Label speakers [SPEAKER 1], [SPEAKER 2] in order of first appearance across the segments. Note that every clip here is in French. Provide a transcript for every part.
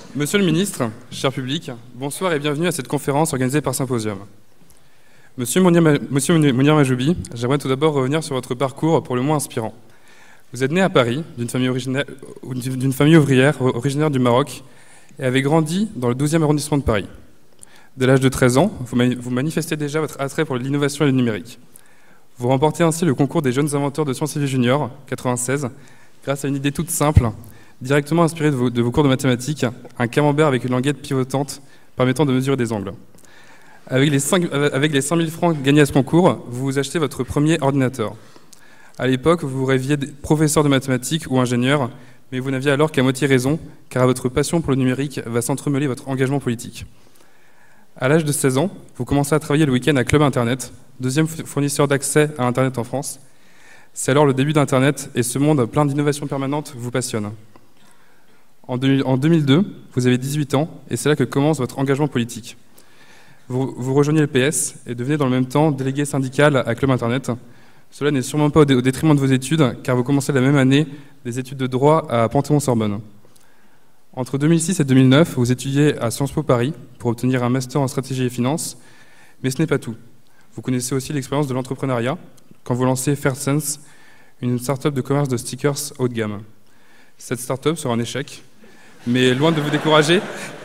[SPEAKER 1] Monsieur le ministre, cher public, bonsoir et bienvenue à cette conférence organisée par Symposium. Monsieur Mounir Majoubi, j'aimerais tout d'abord revenir sur votre parcours pour le moins inspirant. Vous êtes né à Paris, d'une famille ouvrière originaire du Maroc, et avez grandi dans le 12e arrondissement de Paris. Dès l'âge de 13 ans, vous manifestez déjà votre attrait pour l'innovation et le numérique. Vous remportez ainsi le concours des jeunes inventeurs de Sciences et Vie Junior, 96, grâce à une idée toute simple, directement inspirée de vos cours de mathématiques, un camembert avec une languette pivotante permettant de mesurer des angles. Avec les 5000 francs gagnés à ce concours, vous vous achetez votre premier ordinateur. À l'époque, vous rêviez professeur de mathématiques ou ingénieur, mais vous n'aviez alors qu'à moitié raison, car votre passion pour le numérique va s'entremêler votre engagement politique. À l'âge de 16 ans, vous commencez à travailler le week-end à Club Internet, deuxième fournisseur d'accès à Internet en France. C'est alors le début d'Internet et ce monde plein d'innovations permanentes vous passionne. En 2002, vous avez 18 ans et c'est là que commence votre engagement politique. Vous rejoignez le PS et devenez dans le même temps délégué syndical à Club Internet. Cela n'est sûrement pas au détriment de vos études, car vous commencez la même année des études de droit à Panthéon-Sorbonne. Entre 2006 et 2009, vous étudiez à Sciences Po Paris pour obtenir un master en stratégie et finance, mais ce n'est pas tout. Vous connaissez aussi l'expérience de l'entrepreneuriat quand vous lancez FairSense, une start-up de commerce de stickers haut de gamme. Cette start-up sera un échec, mais loin de vous décourager,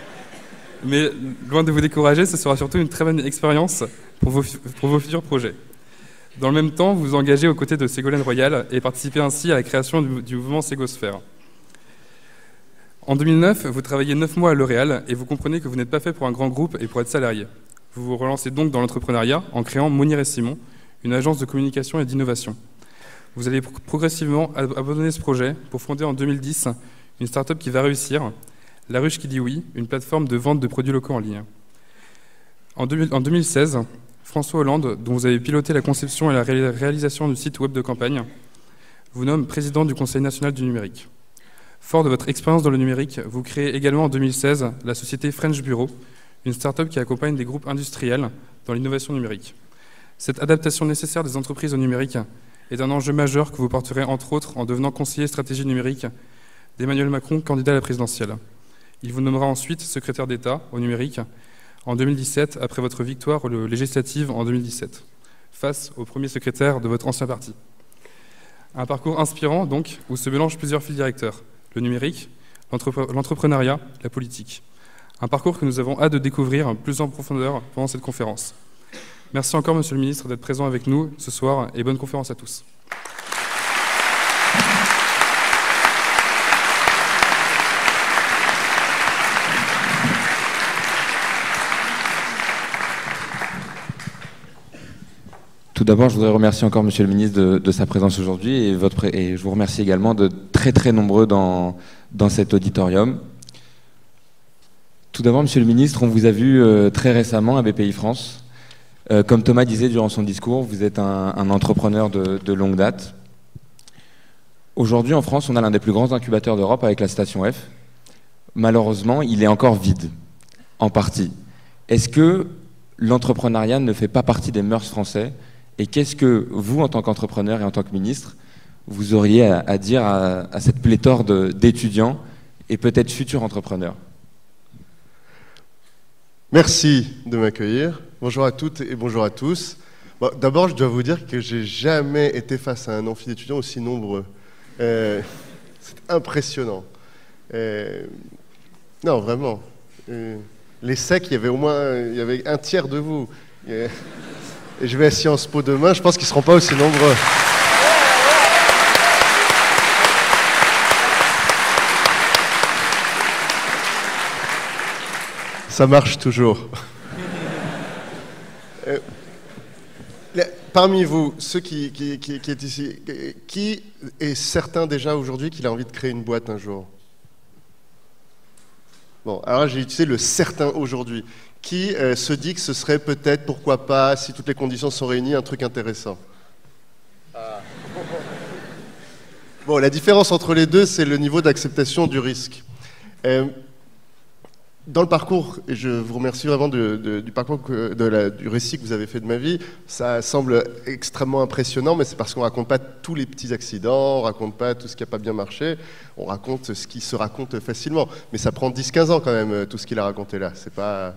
[SPEAKER 1] ce sera surtout une très bonne expérience pour vos futurs projets. Dans le même temps, vous vous engagez aux côtés de Ségolène Royal et participez ainsi à la création du mouvement Ségosphère. En 2009, vous travaillez 9 mois à L'Oréal et vous comprenez que vous n'êtes pas fait pour un grand groupe et pour être salarié. Vous vous relancez donc dans l'entrepreneuriat en créant Mounir & Simon, une agence de communication et d'innovation. Vous allez progressivement abandonner ce projet pour fonder en 2010 une start-up qui va réussir, La Ruche qui dit oui, une plateforme de vente de produits locaux en ligne. En 2016, François Hollande, dont vous avez piloté la conception et la réalisation du site web de campagne, vous nomme président du Conseil national du numérique. Fort de votre expérience dans le numérique, vous créez également en 2016 la société French Bureau, une start-up qui accompagne des groupes industriels dans l'innovation numérique. Cette adaptation nécessaire des entreprises au numérique est un enjeu majeur que vous porterez entre autres en devenant conseiller stratégie numérique d'Emmanuel Macron, candidat à la présidentielle. Il vous nommera ensuite secrétaire d'État au numérique en 2017, après votre victoire législative en 2017, face au premier secrétaire de votre ancien parti. Un parcours inspirant, donc, où se mélangent plusieurs fils directeurs, le numérique, l'entrepreneuriat, la politique. Un parcours que nous avons hâte de découvrir plus en profondeur pendant cette conférence. Merci encore, Monsieur le Ministre, d'être présent avec nous ce soir et bonne conférence à tous.
[SPEAKER 2] Tout d'abord, je voudrais remercier encore Monsieur le ministre de sa présence aujourd'hui et je vous remercie également de très nombreux dans cet auditorium. Tout d'abord, Monsieur le ministre, on vous a vu très récemment à BPI France. Comme Thomas disait durant son discours, vous êtes un entrepreneur de longue date. Aujourd'hui, en France, on a l'un des plus grands incubateurs d'Europe avec la station F. Malheureusement, il est encore vide, en partie. Est-ce que l'entrepreneuriat ne fait pas partie des mœurs français ? Et qu'est-ce que vous, en tant qu'entrepreneur et en tant que ministre, vous auriez à dire à cette pléthore d'étudiants et peut-être futurs entrepreneurs?
[SPEAKER 3] Merci de m'accueillir. Bonjour à toutes et bonjour à tous. Bon, d'abord, je dois vous dire que j'ai jamais été face à un amphi d'étudiants aussi nombreux. C'est impressionnant. Non, vraiment. Les secs, il y avait un tiers de vous. Et je vais à Sciences Po demain, je pense qu'ils ne seront pas aussi nombreux. Ça marche toujours. Parmi vous, ceux qui est ici, qui est certain déjà aujourd'hui qu'il a envie de créer une boîte un jour? Bon, alors j'ai utilisé le certain aujourd'hui. Qui se dit que ce serait peut-être, pourquoi pas, si toutes les conditions sont réunies, un truc intéressant? Bon, la différence entre les deux, c'est le niveau d'acceptation du risque. Dans le parcours, et je vous remercie vraiment du parcours, du récit que vous avez fait de ma vie, ça semble extrêmement impressionnant, mais c'est parce qu'on ne raconte pas tous les petits accidents, on ne raconte pas tout ce qui n'a pas bien marché, on raconte ce qui se raconte facilement. Mais ça prend 10-15 ans quand même, tout ce qu'il a raconté là. C'est pas...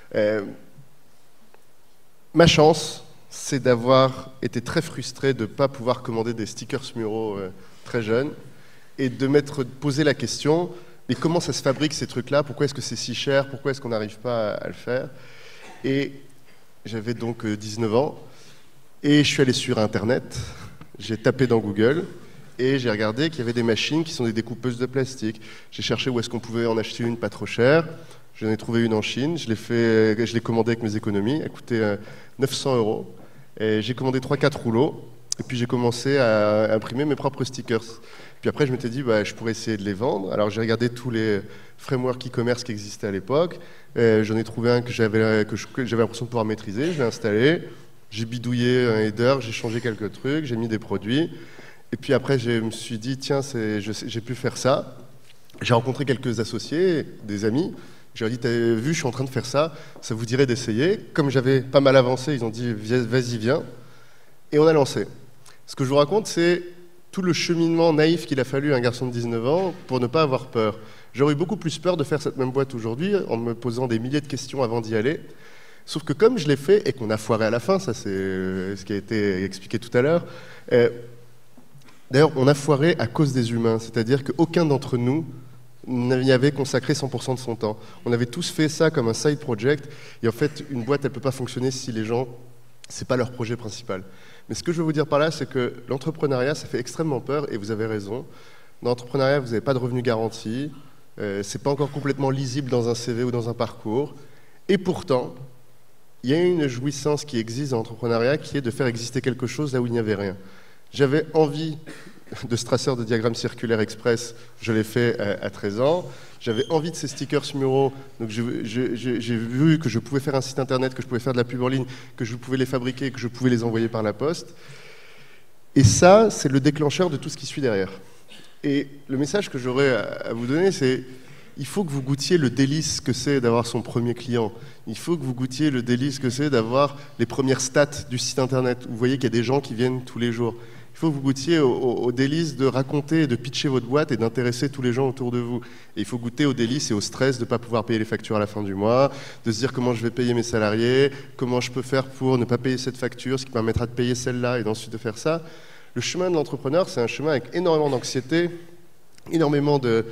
[SPEAKER 3] Ma chance, c'est d'avoir été très frustré de ne pas pouvoir commander des stickers muraux très jeunes, et de m'être posé la question... Mais comment ça se fabrique ces trucs-là? Pourquoi est-ce que c'est si cher? Pourquoi est-ce qu'on n'arrive pas à le faire? Et j'avais donc 19 ans, et je suis allé sur Internet, j'ai tapé dans Google, et j'ai regardé qu'il y avait des machines qui sont des découpeuses de plastique. J'ai cherché où est-ce qu'on pouvait en acheter une pas trop chère. J'en ai trouvé une en Chine, je l'ai commandée avec mes économies, elle coûtait 900 €. Et j'ai commandé 3-4 rouleaux, et puis j'ai commencé à imprimer mes propres stickers. Puis après, je m'étais dit, je pourrais essayer de les vendre. Alors j'ai regardé tous les frameworks e-commerce qui existaient à l'époque. J'en ai trouvé un que j'avais l'impression de pouvoir maîtriser. Je l'ai installé, j'ai bidouillé un header, j'ai changé quelques trucs, j'ai mis des produits. Et puis après, je me suis dit, tiens, j'ai pu faire ça. J'ai rencontré quelques associés, des amis. Je leur ai dit, t'as vu, je suis en train de faire ça, ça vous dirait d'essayer. Comme j'avais pas mal avancé, ils ont dit, vas-y, viens. Et on a lancé. Ce que je vous raconte, c'est tout le cheminement naïf qu'il a fallu à un garçon de 19 ans pour ne pas avoir peur. J'aurais eu beaucoup plus peur de faire cette même boîte aujourd'hui en me posant des milliers de questions avant d'y aller. Sauf que comme je l'ai fait et qu'on a foiré à la fin, ça c'est ce qui a été expliqué tout à l'heure, d'ailleurs on a foiré à cause des humains, c'est-à-dire qu'aucun d'entre nous n'y avait consacré 100% de son temps. On avait tous fait ça comme un side project, et en fait une boîte elle ne peut pas fonctionner si les gens, c'est pas leur projet principal. Mais ce que je veux vous dire par là, c'est que l'entrepreneuriat, ça fait extrêmement peur, et vous avez raison. Dans l'entrepreneuriat, vous n'avez pas de revenus garantis, c'est pas encore complètement lisible dans un CV ou dans un parcours, et pourtant, il y a une jouissance qui existe dans l'entrepreneuriat, qui est de faire exister quelque chose là où il n'y avait rien. J'avais envie de ce traceur de diagramme circulaire express, je l'ai fait à 13 ans. J'avais envie de ces stickers muraux, donc j'ai vu que je pouvais faire un site internet, que je pouvais faire de la pub en ligne, que je pouvais les fabriquer, que je pouvais les envoyer par la poste. Et ça, c'est le déclencheur de tout ce qui suit derrière. Et le message que j'aurais à vous donner, c'est il faut que vous goûtiez le délice que c'est d'avoir son premier client. Il faut que vous goûtiez le délice que c'est d'avoir les premières stats du site internet. Vous voyez qu'il y a des gens qui viennent tous les jours. Il faut que vous goûtiez au délice de raconter et de pitcher votre boîte et d'intéresser tous les gens autour de vous. Et il faut goûter au délice et au stress de ne pas pouvoir payer les factures à la fin du mois, de se dire comment je vais payer mes salariés, comment je peux faire pour ne pas payer cette facture, ce qui permettra de payer celle-là et ensuite de faire ça. Le chemin de l'entrepreneur, c'est un chemin avec énormément d'anxiété, énormément de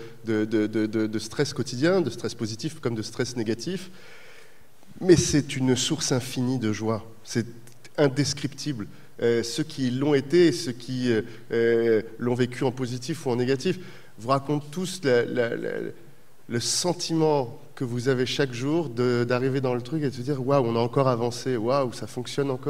[SPEAKER 3] stress quotidien, de stress positif comme de stress négatif, mais c'est une source infinie de joie. C'est indescriptible. Ceux qui l'ont été, ceux qui l'ont vécu en positif ou en négatif, vous racontent tous le sentiment que vous avez chaque jour d'arriver dans le truc et de se dire « Waouh, on a encore avancé, waouh, ça fonctionne encore ».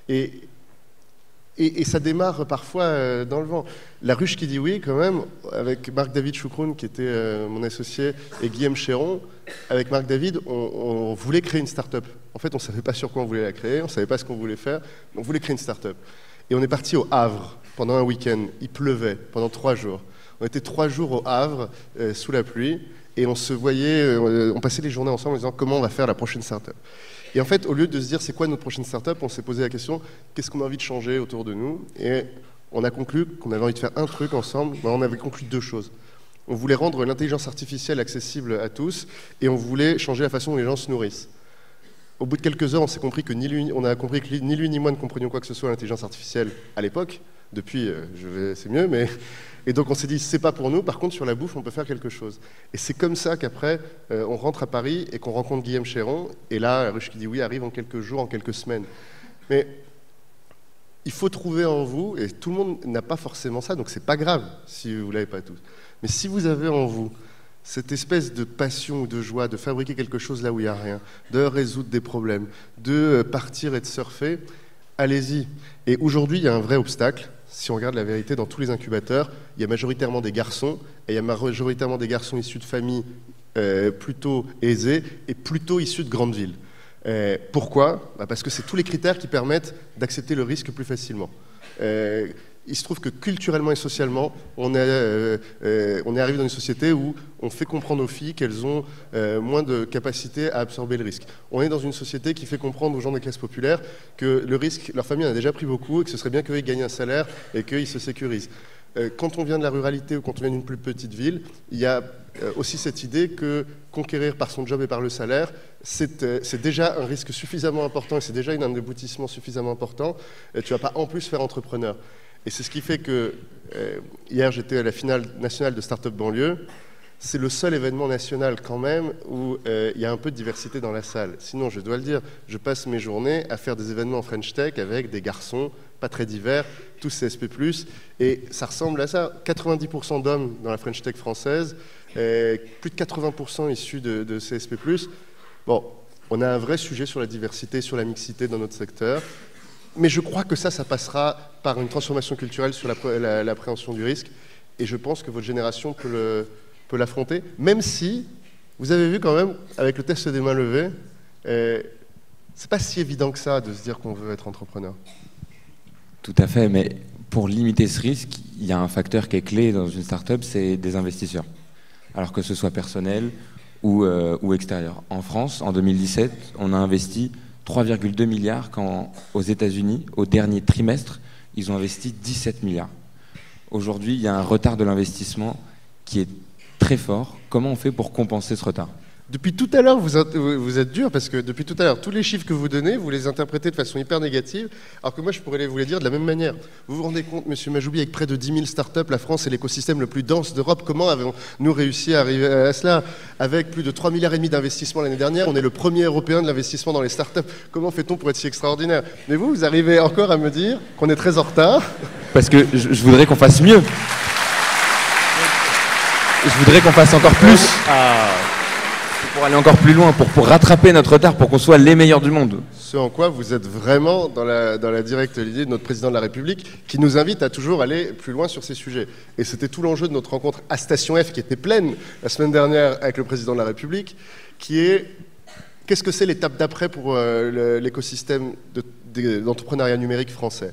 [SPEAKER 3] Et ça démarre parfois dans le vent. La ruche qui dit oui, quand même, avec Marc-David Choukroun, qui était mon associé, et Guillaume Chéron, avec Marc-David, on voulait créer une start-up. En fait, on ne savait pas sur quoi on voulait la créer, on ne savait pas ce qu'on voulait faire, mais on voulait créer une start-up. Et on est parti au Havre pendant un week-end. Il pleuvait pendant 3 jours. On était 3 jours au Havre, sous la pluie, et on se voyait, on passait les journées ensemble en disant comment on va faire la prochaine start-up. Et en fait, au lieu de se dire c'est quoi notre prochaine start-up, on s'est posé la question qu'est-ce qu'on a envie de changer autour de nous? Et on a conclu qu'on avait envie de faire un truc ensemble. On avait conclu 2 choses. On voulait rendre l'intelligence artificielle accessible à tous, et on voulait changer la façon dont les gens se nourrissent. Au bout de quelques heures, on a compris que ni lui ni moi ne comprenions quoi que ce soit à l'intelligence artificielle à l'époque. Depuis, c'est mieux, mais... Et donc on s'est dit, c'est pas pour nous, par contre sur la bouffe, on peut faire quelque chose. Et c'est comme ça qu'après, on rentre à Paris et qu'on rencontre Guillaume Chéron, et là, la ruche qui dit oui arrive en quelques jours, en quelques semaines. Mais il faut trouver en vous, et tout le monde n'a pas forcément ça, donc c'est pas grave si vous l'avez pas tous. Mais si vous avez en vous cette espèce de passion ou de joie de fabriquer quelque chose là où il n'y a rien, de résoudre des problèmes, de partir et de surfer, allez-y. Et aujourd'hui, il y a un vrai obstacle. Si on regarde la vérité, dans tous les incubateurs, il y a majoritairement des garçons, et il y a majoritairement des garçons issus de familles plutôt aisées et plutôt issus de grandes villes. Pourquoi ? Parce que c'est tous les critères qui permettent d'accepter le risque plus facilement. il se trouve que culturellement et socialement, on est arrivé dans une société où on fait comprendre aux filles qu'elles ont moins de capacité à absorber le risque. On est dans une société qui fait comprendre aux gens des classes populaires que le risque, leur famille en a déjà pris beaucoup et que ce serait bien qu'eux gagnent un salaire et qu'ils se sécurisent. Quand on vient de la ruralité ou quand on vient d'une plus petite ville, il y a aussi cette idée que conquérir par son job et par le salaire, c'est déjà un risque suffisamment important et c'est déjà un aboutissement suffisamment important. Tu ne vas pas en plus faire entrepreneur. Et c'est ce qui fait que hier j'étais à la finale nationale de Startup Banlieue. C'est le seul événement national quand même où il y a un peu de diversité dans la salle. Sinon, je dois le dire, je passe mes journées à faire des événements en French Tech avec des garçons, pas très divers, tous CSP+, et ça ressemble à ça. 90% d'hommes dans la French Tech française, plus de 80% issus de CSP+. Bon, on a un vrai sujet sur la diversité, sur la mixité dans notre secteur. Mais je crois que ça passera par une transformation culturelle sur l'appréhension du risque. Et je pense que votre génération peut l'affronter, même si, vous avez vu quand même, avec le test des mains levées, c'est pas si évident que ça de se dire qu'on veut être entrepreneur.
[SPEAKER 2] Tout à fait, mais pour limiter ce risque, il y a un facteur qui est clé dans une start-up, c'est des investisseurs. Alors que ce soit personnel ou extérieur. En France, en 2017, on a investi 3,2 milliards quand aux États-Unis, au dernier trimestre, ils ont investi 17 milliards. Aujourd'hui, il y a un retard de l'investissement qui est très fort. Comment on fait pour compenser ce retard ?
[SPEAKER 3] Depuis tout à l'heure, vous êtes dur parce que depuis tout à l'heure, tous les chiffres que vous donnez, vous les interprétez de façon hyper négative, alors que moi, je pourrais vous les dire de la même manière. Vous vous rendez compte, Monsieur Majoubi, avec près de 10 000 startups, la France est l'écosystème le plus dense d'Europe. Comment avons-nous réussi à arriver à cela ? Avec plus de 3,5 milliards d'investissements l'année dernière, on est le premier européen de l'investissement dans les startups. Comment fait-on pour être si extraordinaire ? Mais vous arrivez encore à me dire qu'on est très en retard.
[SPEAKER 2] Parce que je voudrais qu'on fasse mieux. Je voudrais qu'on fasse encore plus. Pour aller encore plus loin, pour rattraper notre retard, pour qu'on soit les meilleurs du monde.
[SPEAKER 3] Ce en quoi vous êtes vraiment dans la directe lignée de notre président de la République, qui nous invite à toujours aller plus loin sur ces sujets. Et c'était tout l'enjeu de notre rencontre à Station F, qui était pleine la semaine dernière avec le président de la République, qui est qu'est-ce que c'est l'étape d'après pour l'écosystème d'entrepreneuriat numérique français.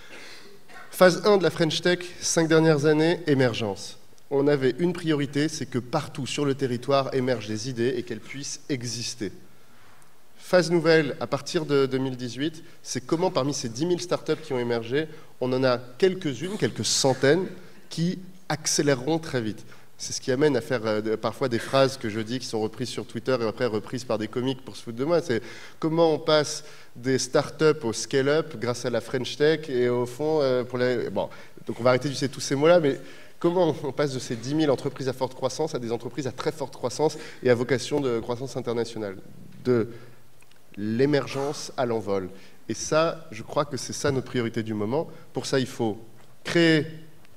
[SPEAKER 3] Phase 1 de la French Tech, 5 dernières années, émergence. On avait une priorité, c'est que partout sur le territoire émergent des idées et qu'elles puissent exister. Phase nouvelle, à partir de 2018, c'est comment parmi ces 10 000 startups qui ont émergé, on en a quelques-unes, quelques centaines, qui accéléreront très vite. C'est ce qui amène à faire parfois des phrases que je dis qui sont reprises sur Twitter et après reprises par des comiques pour se foutre de moi. C'est comment on passe des startups au scale-up grâce à la French Tech et au fond, bon, donc on va arrêter d'utiliser tous ces mots-là, mais comment on passe de ces 10 000 entreprises à forte croissance à des entreprises à très forte croissance et à vocation de croissance internationale, de l'émergence à l'envol. Et ça, je crois que c'est ça notre priorité du moment. Pour ça, il faut créer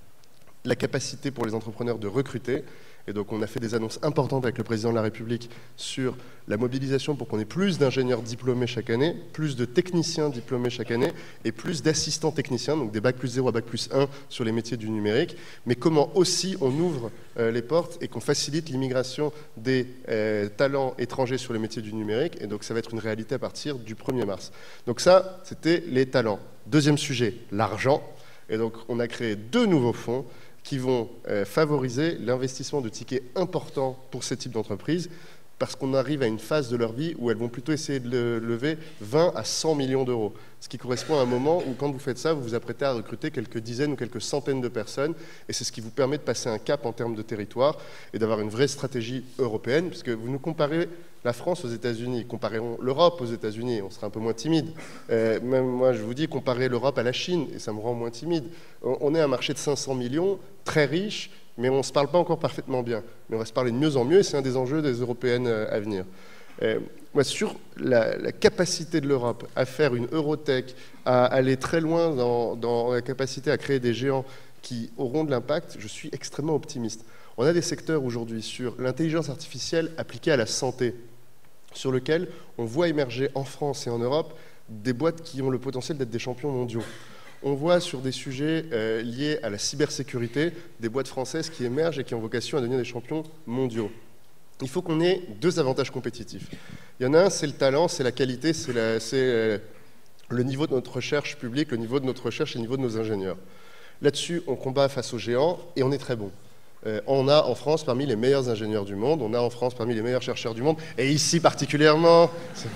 [SPEAKER 3] la capacité pour les entrepreneurs de recruter. Et donc on a fait des annonces importantes avec le président de la République sur la mobilisation pour qu'on ait plus d'ingénieurs diplômés chaque année, plus de techniciens diplômés chaque année et plus d'assistants techniciens, donc des Bac+0 à Bac+1 sur les métiers du numérique. Mais comment aussi on ouvre les portes et qu'on facilite l'immigration des talents étrangers sur les métiers du numérique. Et donc ça va être une réalité à partir du 1er mars. Donc ça, c'était les talents. Deuxième sujet, l'argent. Et donc on a créé 2 nouveaux fonds qui vont favoriser l'investissement de tickets importants pour ce type d'entreprise, parce qu'on arrive à une phase de leur vie où elles vont plutôt essayer de lever 20 à 100 millions d'euros. Ce qui correspond à un moment où, quand vous faites ça, vous vous apprêtez à recruter quelques dizaines ou quelques centaines de personnes, et c'est ce qui vous permet de passer un cap en termes de territoire et d'avoir une vraie stratégie européenne, puisque vous nous comparez la France aux États-Unis, comparons l'Europe aux États-Unis, on sera un peu moins timide. Même moi, je vous dis, comparez l'Europe à la Chine, et ça me rend moins timide. On est un marché de 500 millions, très riche, mais on ne se parle pas encore parfaitement bien. Mais on va se parler de mieux en mieux, et c'est un des enjeux des européennes à venir. Moi, sur la capacité de l'Europe à faire une Eurotech, à aller très loin dans la capacité à créer des géants qui auront de l'impact, je suis extrêmement optimiste. On a des secteurs aujourd'hui sur l'intelligence artificielle appliquée à la santé, sur lequel on voit émerger en France et en Europe des boîtes qui ont le potentiel d'être des champions mondiaux. On voit sur des sujets liés à la cybersécurité des boîtes françaises qui émergent et qui ont vocation à devenir des champions mondiaux. Il faut qu'on ait 2 avantages compétitifs. Il y en a un, c'est le talent, c'est la qualité, c'est le niveau de notre recherche publique, le niveau de notre recherche et le niveau de nos ingénieurs. Là-dessus, on combat face aux géants et on est très bon. On a en France parmi les meilleurs ingénieurs du monde, on a en France parmi les meilleurs chercheurs du monde, et ici particulièrement...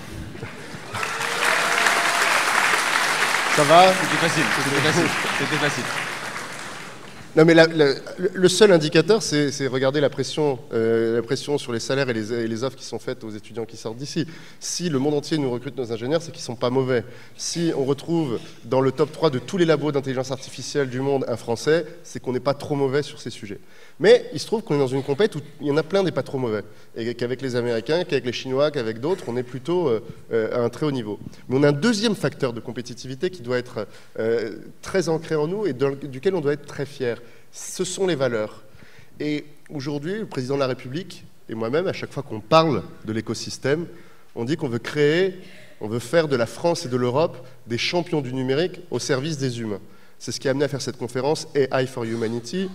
[SPEAKER 3] Ça va?
[SPEAKER 2] C'était facile.
[SPEAKER 3] Non, mais le seul indicateur, c'est regarder la pression sur les salaires et les offres qui sont faites aux étudiants qui sortent d'ici. Si le monde entier nous recrute nos ingénieurs, c'est qu'ils ne sont pas mauvais. Si on retrouve dans le top 3 de tous les labos d'intelligence artificielle du monde un Français, c'est qu'on n'est pas trop mauvais sur ces sujets. Mais il se trouve qu'on est dans une compète où il y en a plein des pas trop mauvais. Et qu'avec les Américains, qu'avec les Chinois, qu'avec d'autres, on est plutôt à un très haut niveau. Mais on a un deuxième facteur de compétitivité qui doit être très ancré en nous et duquel on doit être très fier. Ce sont les valeurs. Et aujourd'hui, le président de la République et moi-même, à chaque fois qu'on parle de l'écosystème, on dit qu'on veut créer, on veut faire de la France et de l'Europe des champions du numérique au service des humains. C'est ce qui a amené à faire cette conférence AI for Humanity,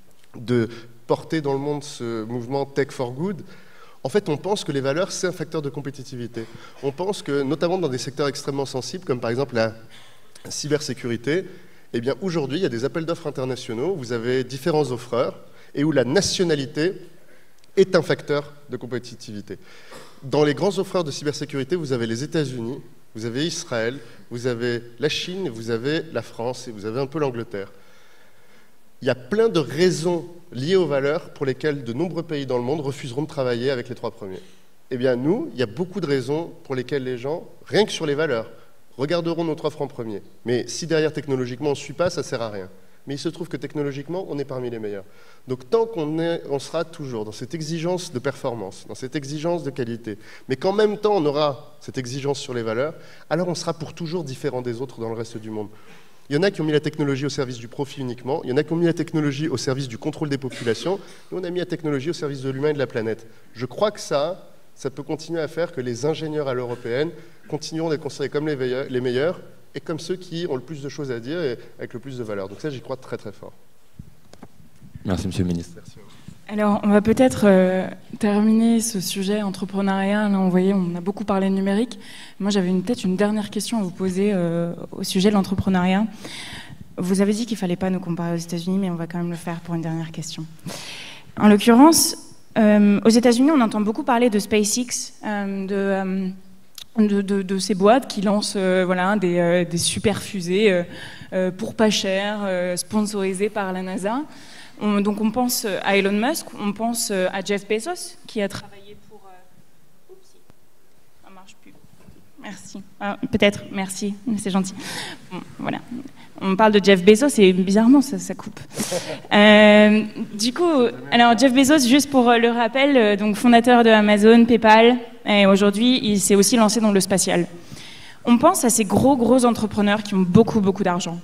[SPEAKER 3] de porter dans le monde ce mouvement Tech for Good. En fait, on pense que les valeurs, c'est un facteur de compétitivité. On pense que, notamment dans des secteurs extrêmement sensibles, comme par exemple la cybersécurité, eh bien, aujourd'hui, il y a des appels d'offres internationaux, vous avez différents offreurs, et où la nationalité est un facteur de compétitivité. Dans les grands offreurs de cybersécurité, vous avez les États-Unis, vous avez Israël, vous avez la Chine, vous avez la France, et vous avez un peu l'Angleterre. Il y a plein de raisons liées aux valeurs pour lesquelles de nombreux pays dans le monde refuseront de travailler avec les 3 premiers. Eh bien, nous, il y a beaucoup de raisons pour lesquelles les gens, rien que sur les valeurs, regarderont notre offre en premier. Mais si derrière, technologiquement, on ne suit pas, ça ne sert à rien. Mais il se trouve que technologiquement, on est parmi les meilleurs. Donc tant on sera toujours dans cette exigence de performance, dans cette exigence de qualité, mais qu'en même temps, on aura cette exigence sur les valeurs, alors on sera pour toujours différent des autres dans le reste du monde. Il y en a qui ont mis la technologie au service du profit uniquement, il y en a qui ont mis la technologie au service du contrôle des populations, nous on a mis la technologie au service de l'humain et de la planète. Je crois que ça peut continuer à faire que les ingénieurs à l'européenne continueront d'être considérés comme les meilleurs et comme ceux qui ont le plus de choses à dire et avec le plus de valeur. Donc ça, j'y crois très très fort.
[SPEAKER 2] Merci, Monsieur le Ministre.
[SPEAKER 3] Merci.
[SPEAKER 4] Alors, on va peut-être terminer ce sujet entrepreneuriat. Là, on a beaucoup parlé de numérique. Moi, j'avais peut-être une dernière question à vous poser au sujet de l'entrepreneuriat. Vous avez dit qu'il ne fallait pas nous comparer aux États-Unis, mais on va quand même le faire pour une dernière question. En l'occurrence, aux États-Unis, on entend beaucoup parler de SpaceX, de ces boîtes qui lancent des super fusées pour pas cher, sponsorisées par la NASA. Donc on pense à Elon Musk, on pense à Jeff Bezos qui a travaillé pour... Oups, ça marche plus. Merci. Peut-être, merci, c'est gentil. Bon, voilà. On parle de Jeff Bezos et bizarrement ça coupe. Du coup, alors Jeff Bezos, juste pour le rappel, donc fondateur de Amazon, PayPal, et aujourd'hui il s'est aussi lancé dans le spatial. On pense à ces gros entrepreneurs qui ont beaucoup d'argent.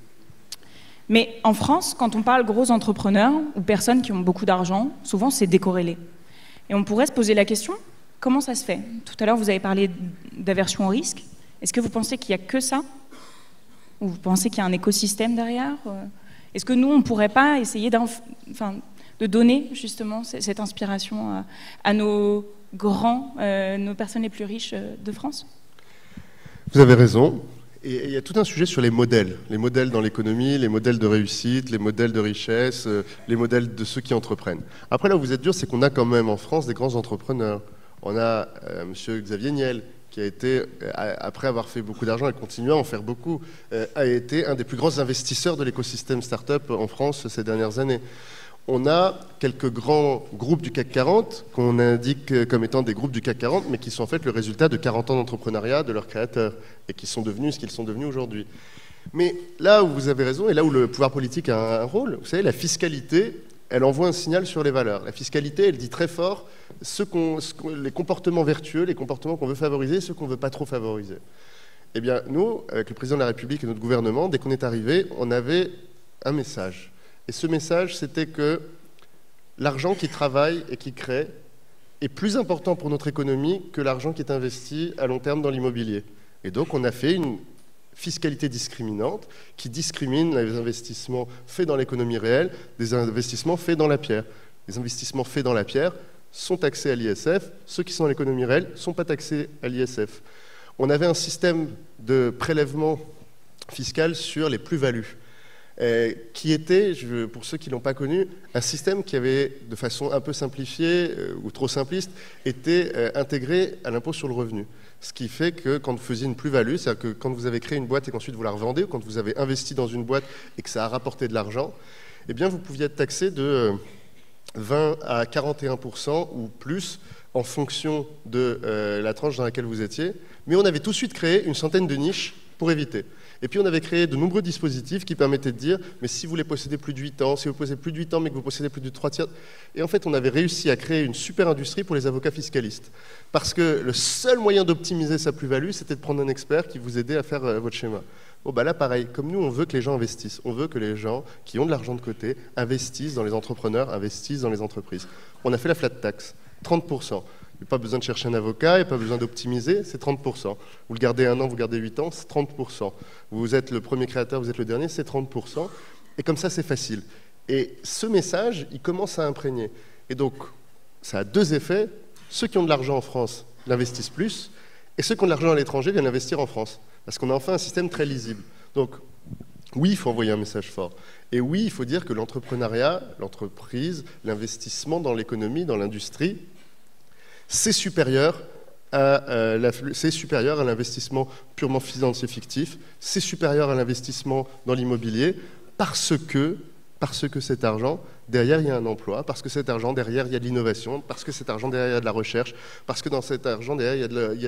[SPEAKER 4] Mais en France, quand on parle gros entrepreneurs ou personnes qui ont beaucoup d'argent, souvent c'est décorrélé. Et on pourrait se poser la question, comment ça se fait? Tout à l'heure vous avez parlé d'aversion au risque. Est-ce que vous pensez qu'il n'y a que ça? Ou vous pensez qu'il y a un écosystème derrière? Est-ce que nous, on ne pourrait pas essayer de donner justement cette inspiration à nos personnes les plus riches de France?
[SPEAKER 3] Vous avez raison. Et il y a tout un sujet sur les modèles dans l'économie, les modèles de réussite, les modèles de richesse, les modèles de ceux qui entreprennent. Après, là où vous êtes dur, c'est qu'on a quand même en France des grands entrepreneurs. On a M. Xavier Niel, qui a été, après avoir fait beaucoup d'argent et continuant à en faire beaucoup, a été un des plus grands investisseurs de l'écosystème start-up en France ces dernières années. On a quelques grands groupes du CAC 40 qu'on indique comme étant des groupes du CAC 40, mais qui sont en fait le résultat de 40 ans d'entrepreneuriat de leurs créateurs et qui sont devenus ce qu'ils sont devenus aujourd'hui. Mais là où vous avez raison et là où le pouvoir politique a un rôle, vous savez, la fiscalité, elle envoie un signal sur les valeurs. La fiscalité, elle dit très fort les comportements vertueux, les comportements qu'on veut favoriser et ceux qu'on ne veut pas trop favoriser. Eh bien, nous, avec le président de la République et notre gouvernement, dès qu'on est arrivé, on avait un message. Et ce message, c'était que l'argent qui travaille et qui crée est plus important pour notre économie que l'argent qui est investi à long terme dans l'immobilier. Et donc, on a fait une fiscalité discriminante qui discrimine les investissements faits dans l'économie réelle des investissements faits dans la pierre. Les investissements faits dans la pierre sont taxés à l'ISF, ceux qui sont dans l'économie réelle ne sont pas taxés à l'ISF. On avait un système de prélèvement fiscal sur les plus-values. qui était, pour ceux qui ne l'ont pas connu, un système qui avait, de façon un peu simplifiée ou trop simpliste, été intégré à l'impôt sur le revenu. Ce qui fait que quand vous faisiez une plus-value, c'est-à-dire que quand vous avez créé une boîte et qu'ensuite vous la revendez, ou quand vous avez investi dans une boîte et que ça a rapporté de l'argent, eh bien vous pouviez être taxé de 20 à 41% ou plus en fonction de la tranche dans laquelle vous étiez. Mais on avait tout de suite créé une centaine de niches pour éviter. Et puis on avait créé de nombreux dispositifs qui permettaient de dire, mais si vous voulez posséder plus de 8 ans, si vous possédez plus de 8 ans mais que vous possédez plus de 3 tiers... Et en fait, on avait réussi à créer une super industrie pour les avocats fiscalistes. Parce que le seul moyen d'optimiser sa plus-value, c'était de prendre un expert qui vous aidait à faire votre schéma. Bon, bah là, pareil, comme nous, on veut que les gens investissent. On veut que les gens qui ont de l'argent de côté investissent dans les entrepreneurs, investissent dans les entreprises. On a fait la flat tax, 30%. Il n'y a pas besoin de chercher un avocat, il n'y a pas besoin d'optimiser, c'est 30%. Vous le gardez 1 an, vous le gardez 8 ans, c'est 30%. Vous êtes le premier créateur, vous êtes le dernier, c'est 30%. Et comme ça, c'est facile. Et ce message, il commence à imprégner. Et donc, ça a deux effets. Ceux qui ont de l'argent en France l'investissent plus, et ceux qui ont de l'argent à l'étranger viennent investir en France. Parce qu'on a enfin un système très lisible. Donc, oui, il faut envoyer un message fort. Et oui, il faut dire que l'entrepreneuriat, l'entreprise, l'investissement dans l'économie, dans l'industrie, c'est supérieur à l'investissement purement financier fictif, c'est supérieur à l'investissement dans l'immobilier, parce que cet argent, derrière, il y a un emploi, parce que cet argent, derrière, il y a de l'innovation, parce que cet argent, derrière, il y a de la recherche, parce que dans cet argent, derrière, il y a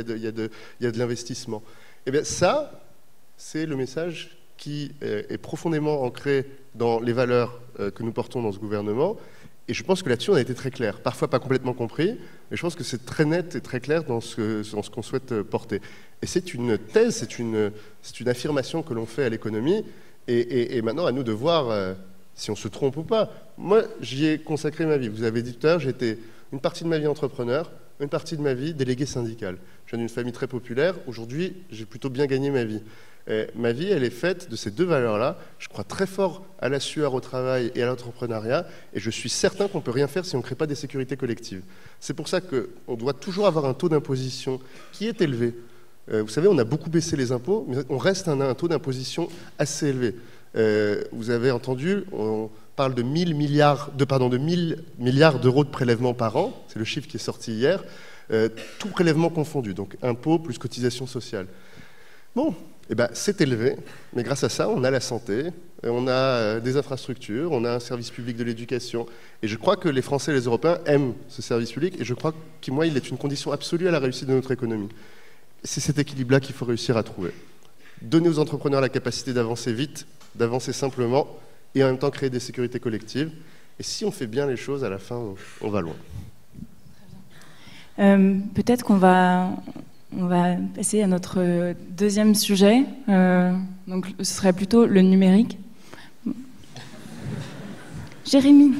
[SPEAKER 3] de l'investissement. Eh bien, ça, c'est le message qui est profondément ancré dans les valeurs que nous portons dans ce gouvernement. Et je pense que là-dessus, on a été très clair. Parfois pas complètement compris, mais je pense que c'est très net et très clair dans ce qu'on souhaite porter. Et c'est une thèse, c'est une affirmation que l'on fait à l'économie. Et maintenant, à nous de voir si on se trompe ou pas. Moi, j'y ai consacré ma vie. Vous avez dit tout à l'heure, j'étais une partie de ma vie entrepreneur, une partie de ma vie délégué syndical. Je viens d'une famille très populaire. Aujourd'hui, j'ai plutôt bien gagné ma vie. Ma vie, elle est faite de ces deux valeurs-là. Je crois très fort à la sueur au travail et à l'entrepreneuriat, et je suis certain qu'on ne peut rien faire si on ne crée pas des sécurités collectives. C'est pour ça qu'on doit toujours avoir un taux d'imposition qui est élevé. Vous savez, on a beaucoup baissé les impôts, mais on reste à un taux d'imposition assez élevé. Vous avez entendu, on parle de 1000 milliards d'euros de prélèvements par an, c'est le chiffre qui est sorti hier, tout prélèvement confondu, donc impôts plus cotisation sociale. Bon, eh ben, c'est élevé, mais grâce à ça, on a la santé, on a des infrastructures, on a un service public de l'éducation. Et je crois que les Français et les Européens aiment ce service public, et je crois qu'il est une condition absolue à la réussite de notre économie. C'est cet équilibre-là qu'il faut réussir à trouver. Donner aux entrepreneurs la capacité d'avancer vite, d'avancer simplement, et en même temps créer des sécurités collectives. Et si on fait bien les choses, à la fin, on va loin.
[SPEAKER 4] Peut-être qu'on va... On va passer à notre deuxième sujet. Donc, ce serait plutôt le numérique. Jérémy.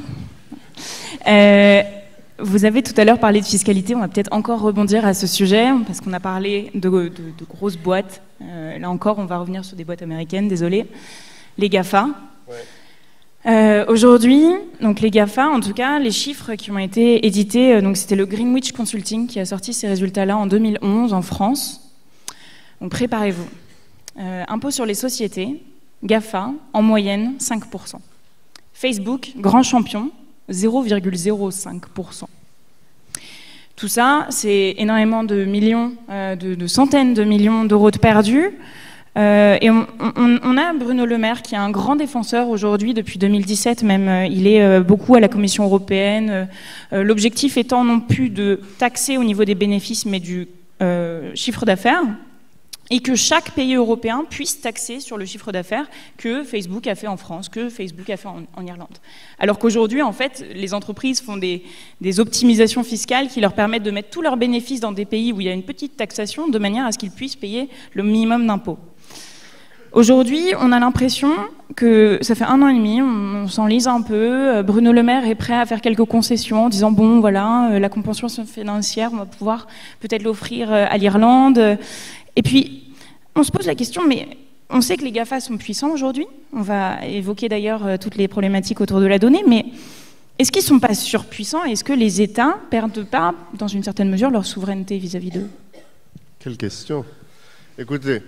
[SPEAKER 4] Vous avez tout à l'heure parlé de fiscalité. On va peut-être encore rebondir à ce sujet, parce qu'on a parlé de grosses boîtes. Là encore, on va revenir sur des boîtes américaines, désolé. Les GAFA. Ouais. Aujourd'hui, donc les GAFA, en tout cas, les chiffres qui ont été édités, donc c'était le Greenwich Consulting qui a sorti ces résultats-là en 2011 en France. Donc préparez-vous. Impôt sur les sociétés, GAFA, en moyenne 5%. Facebook, grand champion, 0,05%. Tout ça, c'est énormément de millions, de centaines de millions d'euros de perdus. Et on a Bruno Le Maire qui est un grand défenseur aujourd'hui, depuis 2017 même, il est beaucoup à la Commission européenne, l'objectif étant non plus de taxer au niveau des bénéfices mais du chiffre d'affaires, et que chaque pays européen puisse taxer sur le chiffre d'affaires que Facebook a fait en France, que Facebook a fait en Irlande. Alors qu'aujourd'hui, en fait, les entreprises font des optimisations fiscales qui leur permettent de mettre tous leurs bénéfices dans des pays où il y a une petite taxation, de manière à ce qu'ils puissent payer le minimum d'impôts. Aujourd'hui, on a l'impression que ça fait 1 an et demi, on s'enlise un peu. Bruno Le Maire est prêt à faire quelques concessions en disant bon, voilà, la compensation financière, on va pouvoir peut-être l'offrir à l'Irlande. Et puis, on se pose la question, mais on sait que les GAFA sont puissants aujourd'hui. On va évoquer d'ailleurs toutes les problématiques autour de la donnée, mais est-ce qu'ils ne sont pas surpuissants? Est-ce que les États ne perdent pas, dans une certaine mesure, leur souveraineté vis-à-vis d'eux?
[SPEAKER 3] Quelle question. Écoutez,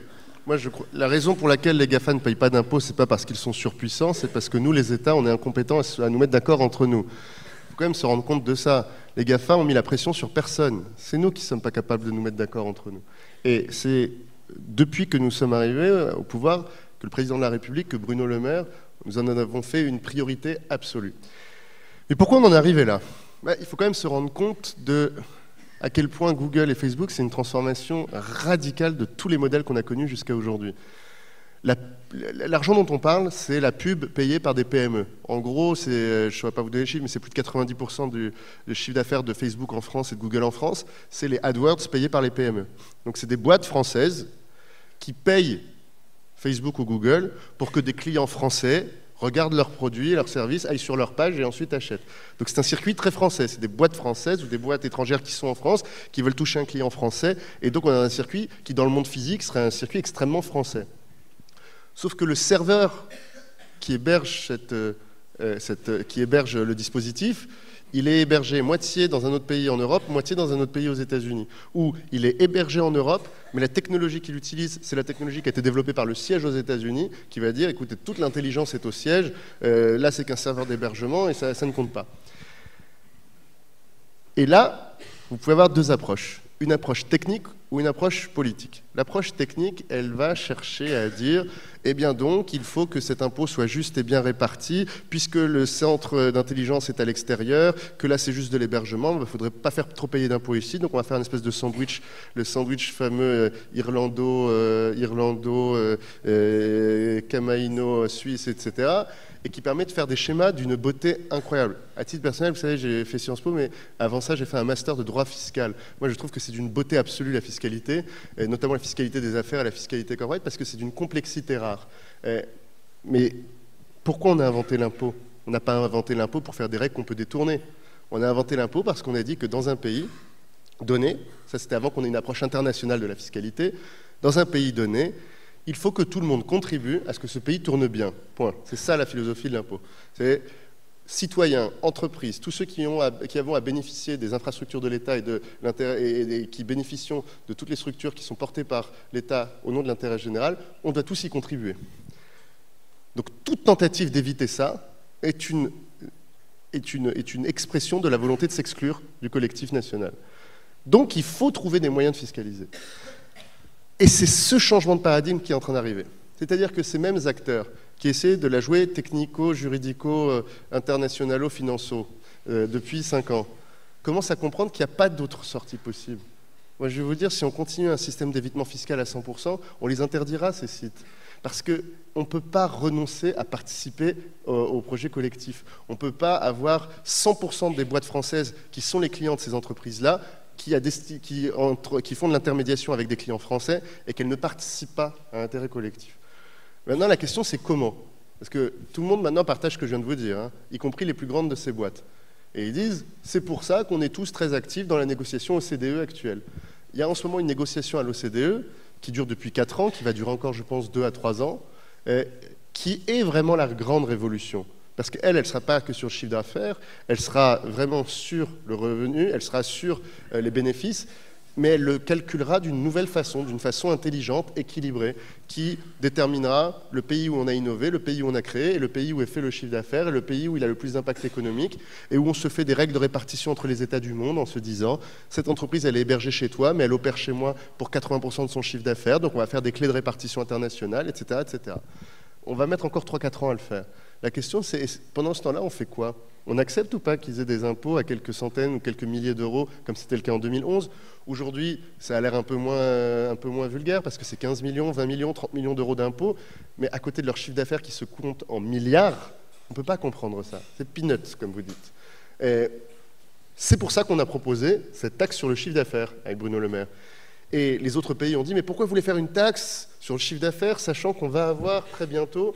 [SPEAKER 3] moi, la raison pour laquelle les GAFA ne payent pas d'impôts, c'est pas parce qu'ils sont surpuissants, c'est parce que nous, les États, on est incompétents à nous mettre d'accord entre nous. Il faut quand même se rendre compte de ça. Les GAFA ont mis la pression sur personne. C'est nous qui ne sommes pas capables de nous mettre d'accord entre nous. Et c'est depuis que nous sommes arrivés au pouvoir que le président de la République, que Bruno Le Maire, nous en avons fait une priorité absolue. Mais pourquoi on en est arrivé là? Il faut quand même se rendre compte de à quel point Google et Facebook, c'est une transformation radicale de tous les modèles qu'on a connus jusqu'à aujourd'hui. L'argent dont on parle, c'est la pub payée par des PME. En gros, je ne saurais pas vous donner les chiffres, mais c'est plus de 90% du chiffre d'affaires de Facebook en France et de Google en France, c'est les AdWords payés par les PME. Donc c'est des boîtes françaises qui payent Facebook ou Google pour que des clients français regardent leurs produits, leurs services, aillent sur leur page et ensuite achètent. Donc c'est un circuit très français. C'est des boîtes françaises ou des boîtes étrangères qui sont en France, qui veulent toucher un client français. Et donc on a un circuit qui, dans le monde physique, serait un circuit extrêmement français. Sauf que le serveur qui héberge, qui héberge le dispositif, il est hébergé moitié dans un autre pays en Europe, moitié dans un autre pays aux États-Unis. Ou il est hébergé en Europe, mais la technologie qu'il utilise, c'est la technologie qui a été développée par le siège aux États-Unis, qui va dire, écoutez, toute l'intelligence est au siège, là c'est qu'un serveur d'hébergement et ça ne compte pas. Et là, vous pouvez avoir deux approches. Une approche technique ou une approche politique. L'approche technique, elle va chercher à dire, eh bien donc, il faut que cet impôt soit juste et bien réparti, puisque le centre d'intelligence est à l'extérieur, que là c'est juste de l'hébergement, il ne faudrait pas faire trop payer d'impôts ici, donc on va faire une espèce de sandwich, le sandwich fameux Camaïno, Suisse, etc., et qui permet de faire des schémas d'une beauté incroyable. À titre personnel, vous savez, j'ai fait Sciences Po, mais avant ça, j'ai fait un master de droit fiscal. Moi, je trouve que c'est d'une beauté absolue, la fiscalité, et notamment la fiscalité des affaires et la fiscalité corporate, parce que c'est d'une complexité rare. Mais pourquoi on a inventé l'impôt? On n'a pas inventé l'impôt pour faire des règles qu'on peut détourner. On a inventé l'impôt parce qu'on a dit que dans un pays donné, ça c'était avant qu'on ait une approche internationale de la fiscalité, dans un pays donné, il faut que tout le monde contribue à ce que ce pays tourne bien. Point. C'est ça la philosophie de l'impôt. C'est citoyens, entreprises, tous ceux qui avons à bénéficier des infrastructures de l'État et qui bénéficient de toutes les structures qui sont portées par l'État au nom de l'intérêt général, on doit tous y contribuer. Donc toute tentative d'éviter ça est une expression de la volonté de s'exclure du collectif national. Donc il faut trouver des moyens de fiscaliser. Et c'est ce changement de paradigme qui est en train d'arriver. C'est-à-dire que ces mêmes acteurs qui essaient de la jouer technico-juridico-internationalo-financeau depuis 5 ans commencent à comprendre qu'il n'y a pas d'autre sortie possible. Moi, je vais vous dire, si on continue un système d'évitement fiscal à 100%, on les interdira, ces sites. Parce qu'on ne peut pas renoncer à participer au projet collectif. On ne peut pas avoir 100% des boîtes françaises qui sont les clients de ces entreprises-là, qui font de l'intermédiation avec des clients français et qu'elles ne participent pas à l'intérêt collectif. Maintenant, la question, c'est comment? Parce que tout le monde maintenant partage ce que je viens de vous dire, hein, y compris les plus grandes de ces boîtes. Et ils disent, c'est pour ça qu'on est tous très actifs dans la négociation OCDE actuelle. Il y a en ce moment une négociation à l'OCDE qui dure depuis 4 ans, qui va durer encore, je pense, 2 à 3 ans, qui est vraiment la grande révolution. Parce qu'elle ne sera pas que sur le chiffre d'affaires, elle sera vraiment sur le revenu, elle sera sur les bénéfices, mais elle le calculera d'une nouvelle façon, d'une façon intelligente, équilibrée, qui déterminera le pays où on a innové, le pays où on a créé, et le pays où est fait le chiffre d'affaires, et le pays où il a le plus d'impact économique, et où on se fait des règles de répartition entre les États du monde en se disant, cette entreprise, elle est hébergée chez toi, mais elle opère chez moi pour 80% de son chiffre d'affaires, donc on va faire des clés de répartition internationales, etc., etc. On va mettre encore 3-4 ans à le faire. La question, c'est, pendant ce temps-là, on fait quoi? On accepte ou pas qu'ils aient des impôts à quelques centaines ou quelques milliers d'euros, comme c'était le cas en 2011? Aujourd'hui, ça a l'air un peu moins vulgaire, parce que c'est 15 millions, 20 millions, 30 millions d'euros d'impôts, mais à côté de leur chiffre d'affaires qui se compte en milliards, on ne peut pas comprendre ça. C'est peanuts, comme vous dites. Et c'est pour ça qu'on a proposé cette taxe sur le chiffre d'affaires avec Bruno Le Maire. Et les autres pays ont dit, mais pourquoi vous voulez faire une taxe sur le chiffre d'affaires, sachant qu'on va avoir très bientôt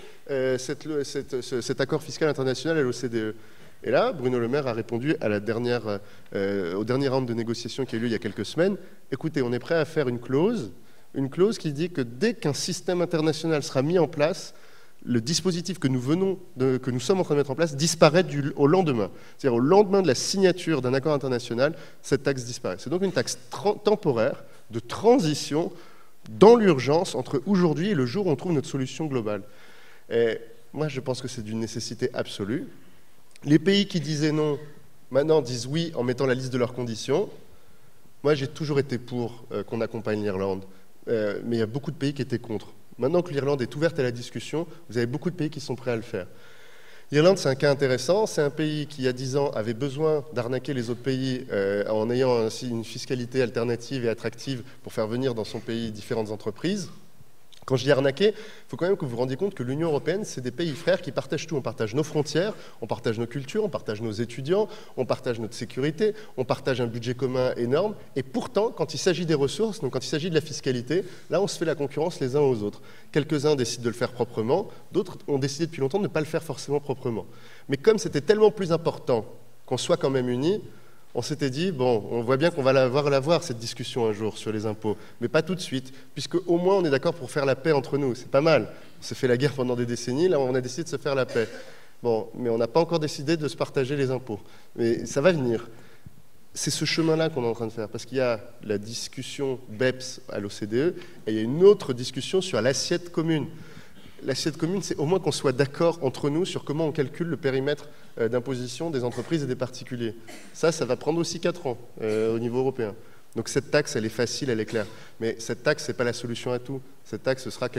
[SPEAKER 3] cet accord fiscal international à l'OCDE? Et là, Bruno Le Maire a répondu à au dernier round de négociation qui a eu lieu il y a quelques semaines, écoutez, on est prêt à faire une clause qui dit que dès qu'un système international sera mis en place, le dispositif que nous sommes en train de mettre en place disparaît au lendemain. C'est-à-dire au lendemain de la signature d'un accord international, cette taxe disparaît. C'est donc une taxe temporaire de transition dans l'urgence entre aujourd'hui et le jour où on trouve notre solution globale. Et moi, je pense que c'est d'une nécessité absolue. Les pays qui disaient non, maintenant disent oui en mettant la liste de leurs conditions. Moi, j'ai toujours été pour qu'on accompagne l'Irlande, mais il y a beaucoup de pays qui étaient contre. Maintenant que l'Irlande est ouverte à la discussion, vous avez beaucoup de pays qui sont prêts à le faire. L'Irlande, c'est un cas intéressant. C'est un pays qui, il y a 10 ans, avait besoin d'arnaquer les autres pays en ayant ainsi une fiscalité alternative et attractive pour faire venir dans son pays différentes entreprises. Quand je dis arnaquer, il faut quand même que vous vous rendiez compte que l'Union européenne, c'est des pays frères qui partagent tout. On partage nos frontières, on partage nos cultures, on partage nos étudiants, on partage notre sécurité, on partage un budget commun énorme. Et pourtant, quand il s'agit des ressources, donc quand il s'agit de la fiscalité, là, on se fait la concurrence les uns aux autres. Quelques-uns décident de le faire proprement, d'autres ont décidé depuis longtemps de ne pas le faire forcément proprement. Mais comme c'était tellement plus important qu'on soit quand même unis, on s'était dit, bon, on voit bien qu'on va l'avoir cette discussion un jour sur les impôts, mais pas tout de suite, puisque au moins on est d'accord pour faire la paix entre nous, c'est pas mal. On s'est fait la guerre pendant des décennies, là on a décidé de se faire la paix. Bon, mais on n'a pas encore décidé de se partager les impôts. Mais ça va venir. C'est ce chemin-là qu'on est en train de faire, parce qu'il y a la discussion BEPS à l'OCDE, et il y a une autre discussion sur l'assiette commune. L'assiette commune, c'est au moins qu'on soit d'accord entre nous sur comment on calcule le périmètre d'imposition des entreprises et des particuliers. Ça va prendre aussi 4 ans au niveau européen. Donc cette taxe, elle est facile, elle est claire. Mais cette taxe, ce n'est pas la solution à tout. Cette taxe, ce sera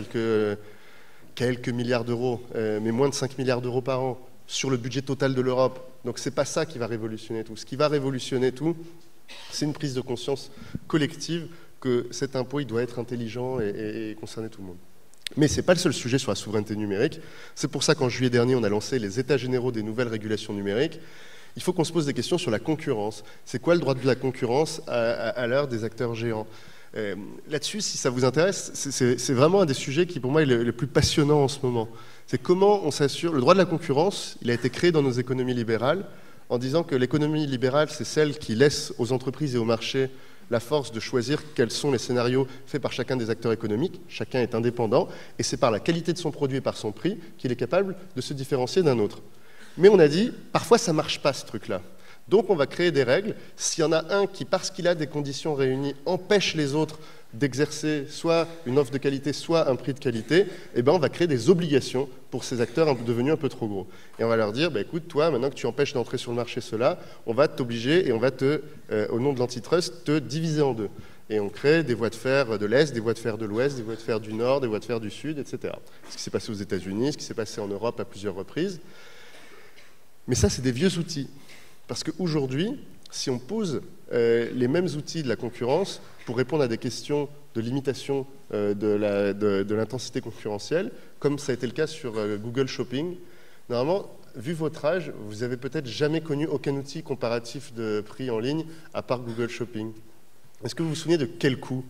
[SPEAKER 3] quelques milliards d'euros, mais moins de 5 milliards d'euros par an sur le budget total de l'Europe. Donc ce n'est pas ça qui va révolutionner tout. Ce qui va révolutionner tout, c'est une prise de conscience collective que cet impôt, il doit être intelligent et concerner tout le monde. Mais ce n'est pas le seul sujet sur la souveraineté numérique. C'est pour ça qu'en juillet dernier, on a lancé les États généraux des nouvelles régulations numériques. Il faut qu'on se pose des questions sur la concurrence. C'est quoi le droit de la concurrence à l'heure des acteurs géants? Là-dessus, si ça vous intéresse, c'est vraiment un des sujets qui, pour moi, est le plus passionnant en ce moment. C'est comment on s'assure... Le droit de la concurrence, il a été créé dans nos économies libérales en disant que l'économie libérale, c'est celle qui laisse aux entreprises et aux marchés la force de choisir quels sont les scénarios faits par chacun des acteurs économiques. Chacun est indépendant, et c'est par la qualité de son produit et par son prix qu'il est capable de se différencier d'un autre. Mais on a dit, parfois ça ne marche pas ce truc-là. Donc on va créer des règles. S'il y en a un qui, parce qu'il a des conditions réunies, empêche les autres d'exercer soit une offre de qualité, soit un prix de qualité, eh ben on va créer des obligations pour ces acteurs devenus un peu trop gros. Et on va leur dire, bah, écoute, toi, maintenant que tu empêches d'entrer sur le marché cela, on va t'obliger et on va au nom de l'antitrust, te diviser en deux. Et on crée des voies de fer de l'Est, des voies de fer de l'Ouest, des voies de fer du Nord, des voies de fer du Sud, etc. Ce qui s'est passé aux États-Unis, ce qui s'est passé en Europe à plusieurs reprises. Mais ça, c'est des vieux outils. Parce qu'aujourd'hui, si on pose les mêmes outils de la concurrence pour répondre à des questions de limitation de l'intensité concurrentielle, comme ça a été le cas sur Google Shopping, normalement, vu votre âge, vous avez peut-être jamais connu aucun outil comparatif de prix en ligne à part Google Shopping. Est-ce que vous vous souvenez de quel coût?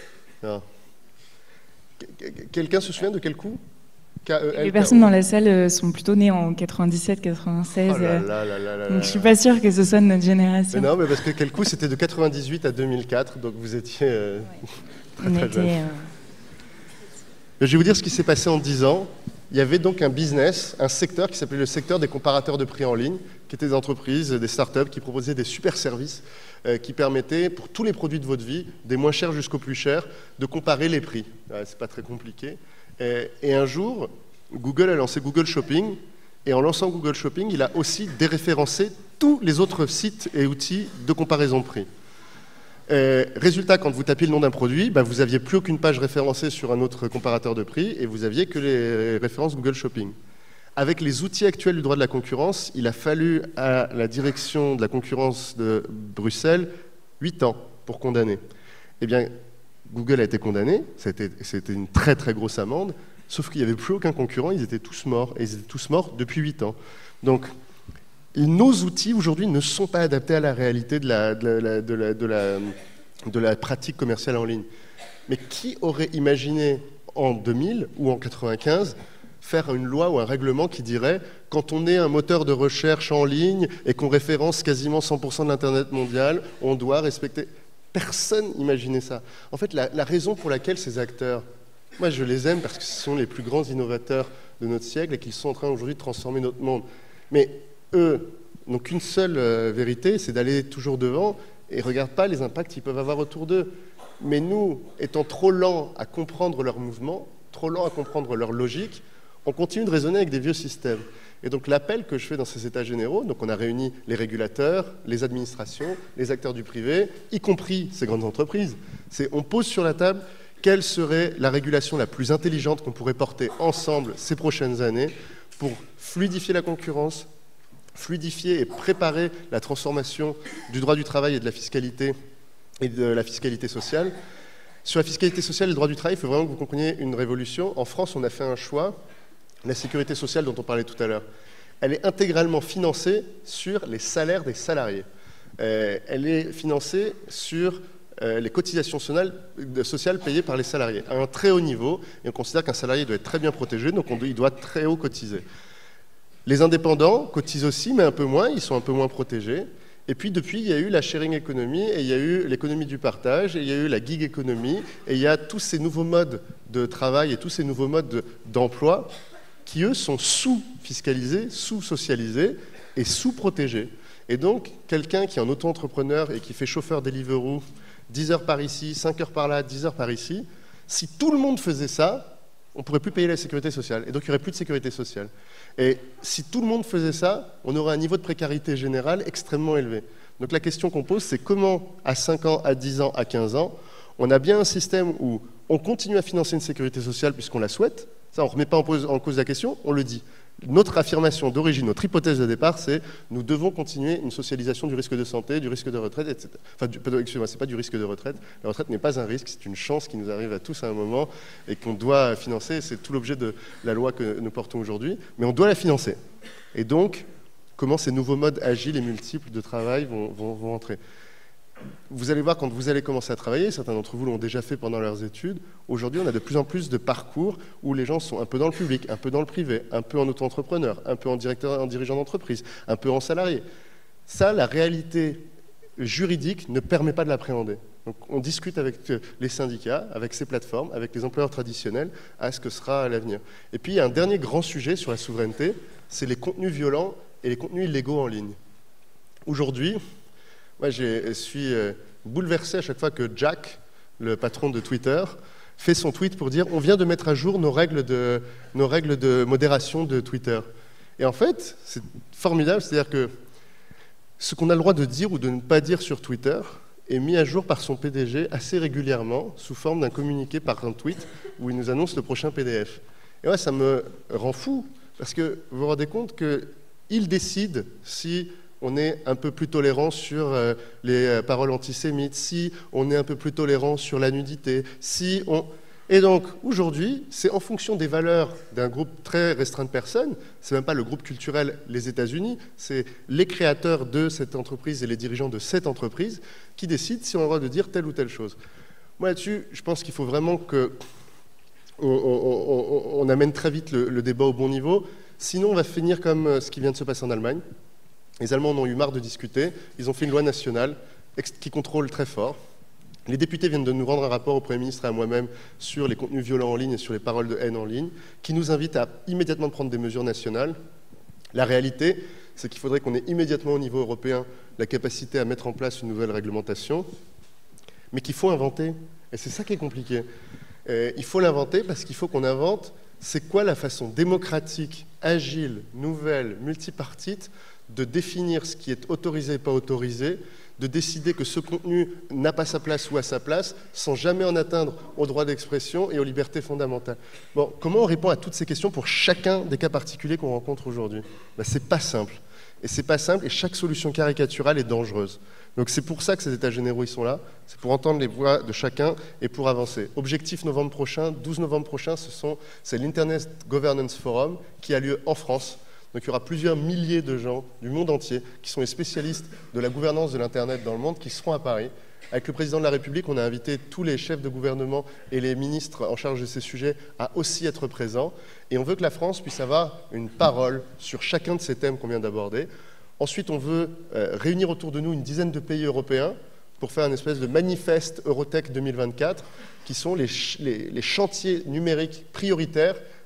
[SPEAKER 3] Quelqu'un se souvient de quel coût?
[SPEAKER 4] Les personnes dans la salle sont plutôt nées en 97, 96. Donc je ne suis pas sûre que ce soit de notre génération.
[SPEAKER 3] Mais non, mais parce que quel coût, c'était de 98 à 2004, donc vous étiez très jeune. Je vais vous dire ce qui s'est passé en 10 ans. Il y avait donc un business, un secteur qui s'appelait le secteur des comparateurs de prix en ligne, qui étaient des entreprises, des startups qui proposaient des super services qui permettaient, pour tous les produits de votre vie, des moins chers jusqu'aux plus chers, de comparer les prix. C'est pas très compliqué. Et un jour, Google a lancé Google Shopping, et en lançant Google Shopping, il a aussi déréférencé tous les autres sites et outils de comparaison de prix. Résultat, quand vous tapiez le nom d'un produit, vous n'aviez plus aucune page référencée sur un autre comparateur de prix, et vous aviez que les références Google Shopping. Avec les outils actuels du droit de la concurrence, il a fallu à la direction de la concurrence de Bruxelles 8 ans pour condamner. Eh bien, Google a été condamné, c'était une très très grosse amende, sauf qu'il n'y avait plus aucun concurrent, ils étaient tous morts, et ils étaient tous morts depuis 8 ans. Donc, nos outils aujourd'hui ne sont pas adaptés à la réalité de la pratique commerciale en ligne. Mais qui aurait imaginé en 2000 ou en 95 faire une loi ou un règlement qui dirait quand on est un moteur de recherche en ligne et qu'on référence quasiment 100% de l'Internet mondial, on doit respecter... Personne n'imaginait ça. En fait, la raison pour laquelle ces acteurs, moi je les aime parce que ce sont les plus grands innovateurs de notre siècle et qu'ils sont en train aujourd'hui de transformer notre monde. Mais eux n'ont qu'une seule vérité, c'est d'aller toujours devant et ne regardent pas les impacts qu'ils peuvent avoir autour d'eux. Mais nous, étant trop lents à comprendre leurs mouvements, trop lents à comprendre leur logique, on continue de raisonner avec des vieux systèmes. Et donc l'appel que je fais dans ces états généraux, donc on a réuni les régulateurs, les administrations, les acteurs du privé, y compris ces grandes entreprises, c'est on pose sur la table quelle serait la régulation la plus intelligente qu'on pourrait porter ensemble ces prochaines années pour fluidifier la concurrence, fluidifier et préparer la transformation du droit du travail et de la fiscalité sociale. Sur la fiscalité sociale et le droit du travail, il faut vraiment que vous compreniez une révolution. En France, on a fait un choix. La sécurité sociale dont on parlait tout à l'heure, elle est intégralement financée sur les salaires des salariés. Elle est financée sur les cotisations sociales payées par les salariés, à un très haut niveau, et on considère qu'un salarié doit être très bien protégé, donc il doit très haut cotiser. Les indépendants cotisent aussi, mais un peu moins, ils sont un peu moins protégés. Et puis depuis, il y a eu la sharing economy, et il y a eu l'économie du partage, et il y a eu la gig economy, et il y a tous ces nouveaux modes de travail et tous ces nouveaux modes d'emploi qui, eux, sont sous-fiscalisés, sous-socialisés et sous-protégés. Et donc, quelqu'un qui est un auto-entrepreneur et qui fait chauffeur Deliveroo, 10 heures par ici, 5 heures par là, 10 heures par ici, si tout le monde faisait ça, on ne pourrait plus payer la sécurité sociale. Et donc, il n'y aurait plus de sécurité sociale. Et si tout le monde faisait ça, on aurait un niveau de précarité générale extrêmement élevé. Donc, la question qu'on pose, c'est comment, à 5 ans, à 10 ans, à 15 ans, on a bien un système où on continue à financer une sécurité sociale puisqu'on la souhaite. Ça, on ne remet pas en cause la question, on le dit. Notre affirmation d'origine, notre hypothèse de départ, c'est nous devons continuer une socialisation du risque de santé, du risque de retraite, etc. Enfin, excusez-moi, ce n'est pas du risque de retraite. La retraite n'est pas un risque, c'est une chance qui nous arrive à tous à un moment et qu'on doit financer. C'est tout l'objet de la loi que nous portons aujourd'hui. Mais on doit la financer. Et donc, comment ces nouveaux modes agiles et multiples de travail vont entrer ? Vous allez voir, quand vous allez commencer à travailler, certains d'entre vous l'ont déjà fait pendant leurs études, aujourd'hui on a de plus en plus de parcours où les gens sont un peu dans le public, un peu dans le privé, un peu en auto-entrepreneur, un peu en dirigeant d'entreprise, un peu en salarié. Ça, la réalité juridique ne permet pas de l'appréhender. Donc on discute avec les syndicats, avec ces plateformes, avec les employeurs traditionnels, à ce que sera l'avenir. Et puis il y a un dernier grand sujet sur la souveraineté, c'est les contenus violents et les contenus illégaux en ligne. Aujourd'hui, moi, je suis bouleversé à chaque fois que Jack, le patron de Twitter, fait son tweet pour dire « on vient de mettre à jour nos règles de modération de Twitter ». Et en fait, c'est formidable, c'est-à-dire que ce qu'on a le droit de dire ou de ne pas dire sur Twitter est mis à jour par son PDG assez régulièrement, sous forme d'un communiqué par un tweet où il nous annonce le prochain PDF. Et ouais, ça me rend fou, parce que vous vous rendez compte qu'il décide si on est un peu plus tolérant sur les paroles antisémites, si on est un peu plus tolérant sur la nudité, Et donc, aujourd'hui, c'est en fonction des valeurs d'un groupe très restreint de personnes, c'est même pas le groupe culturel les États-Unis, c'est les créateurs de cette entreprise et les dirigeants de cette entreprise qui décident si on a le droit de dire telle ou telle chose. Moi, là-dessus, je pense qu'il faut vraiment qu'on amène très vite le débat au bon niveau, sinon on va finir comme ce qui vient de se passer en Allemagne. Les Allemands en ont eu marre de discuter, ils ont fait une loi nationale qui contrôle très fort. Les députés viennent de nous rendre un rapport au Premier ministre et à moi-même sur les contenus violents en ligne et sur les paroles de haine en ligne, qui nous invite à immédiatement prendre des mesures nationales. La réalité, c'est qu'il faudrait qu'on ait immédiatement au niveau européen la capacité à mettre en place une nouvelle réglementation, mais qu'il faut inventer. Et c'est ça qui est compliqué. Il faut l'inventer parce qu'il faut qu'on invente c'est quoi la façon démocratique, agile, nouvelle, multipartite de définir ce qui est autorisé et pas autorisé, de décider que ce contenu n'a pas sa place ou a sa place, sans jamais en atteindre au droit d'expression et aux libertés fondamentales. Bon, comment on répond à toutes ces questions pour chacun des cas particuliers qu'on rencontre aujourd'hui ? C'est pas simple. Et c'est pas simple, et chaque solution caricaturale est dangereuse. Donc c'est pour ça que ces états généraux ils sont là, c'est pour entendre les voix de chacun et pour avancer. Objectif novembre prochain, 12 novembre prochain, c'est l'Internet Governance Forum qui a lieu en France. Donc il y aura plusieurs milliers de gens du monde entier qui sont les spécialistes de la gouvernance de l'Internet dans le monde qui seront à Paris. Avec le président de la République, on a invité tous les chefs de gouvernement et les ministres en charge de ces sujets à aussi être présents. Et on veut que la France puisse avoir une parole sur chacun de ces thèmes qu'on vient d'aborder. Ensuite, on veut réunir autour de nous une dizaine de pays européens pour faire une espèce de manifeste Eurotech 2024 qui sont les chantiers numériques prioritaires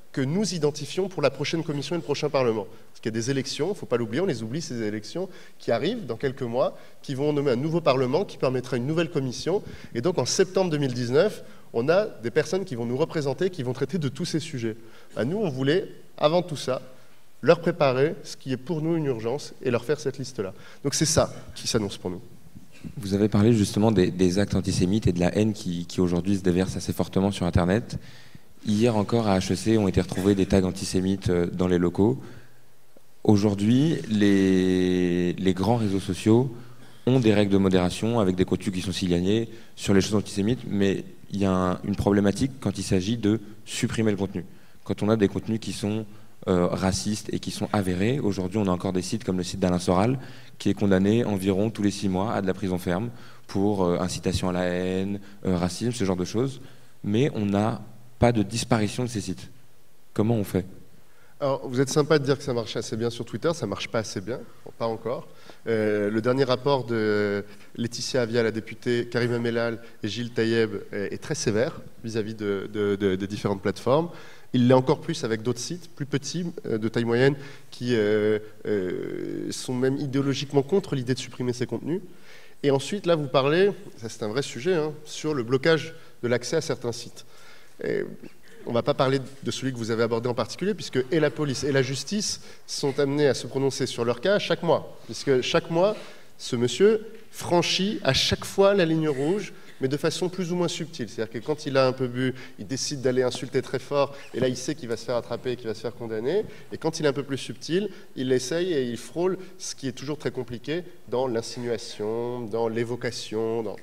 [SPEAKER 3] que nous identifions pour la prochaine commission et le prochain Parlement. Parce qu'il y a des élections, il ne faut pas l'oublier, on les oublie, ces élections qui arrivent dans quelques mois, qui vont nommer un nouveau Parlement, qui permettra une nouvelle commission. Et donc en septembre 2019, on a des personnes qui vont nous représenter, qui vont traiter de tous ces sujets. Nous, on voulait, avant tout ça, leur préparer ce qui est pour nous une urgence et leur faire cette liste-là. Donc c'est ça qui s'annonce pour nous.
[SPEAKER 2] Vous avez parlé justement des actes antisémites et de la haine qui aujourd'hui se déverse assez fortement sur Internet. Hier encore, à HEC, ont été retrouvés des tags antisémites dans les locaux. Aujourd'hui, les grands réseaux sociaux ont des règles de modération avec des contenus qui sont signalés sur les choses antisémites, mais il y a une problématique quand il s'agit de supprimer le contenu. Quand on a des contenus qui sont racistes et qui sont avérés, aujourd'hui on a encore des sites comme le site d'Alain Soral qui est condamné environ tous les 6 mois à de la prison ferme pour incitation à la haine, racisme, ce genre de choses, mais on n'a pas de disparition de ces sites. Comment on fait ?
[SPEAKER 3] Alors, vous êtes sympa de dire que ça marche assez bien sur Twitter, ça ne marche pas assez bien, pas encore. Le dernier rapport de Laetitia Avia, la députée, Karim Amellal et Gilles Taïeb est très sévère vis-à-vis des différentes plateformes. Il l'est encore plus avec d'autres sites plus petits, de taille moyenne, qui sont même idéologiquement contre l'idée de supprimer ces contenus. Et ensuite, là, vous parlez, ça c'est un vrai sujet, sur le blocage de l'accès à certains sites. Et on ne va pas parler de celui que vous avez abordé en particulier, puisque et la police et la justice sont amenés à se prononcer sur leur cas chaque mois. Puisque chaque mois, ce monsieur franchit à chaque fois la ligne rouge, mais de façon plus ou moins subtile. C'est-à-dire que quand il a un peu bu, il décide d'aller insulter très fort, et là il sait qu'il va se faire attraper et qu'il va se faire condamner. Et quand il est un peu plus subtil, il essaye et il frôle ce qui est toujours très compliqué dans l'insinuation, dans l'évocation, dans...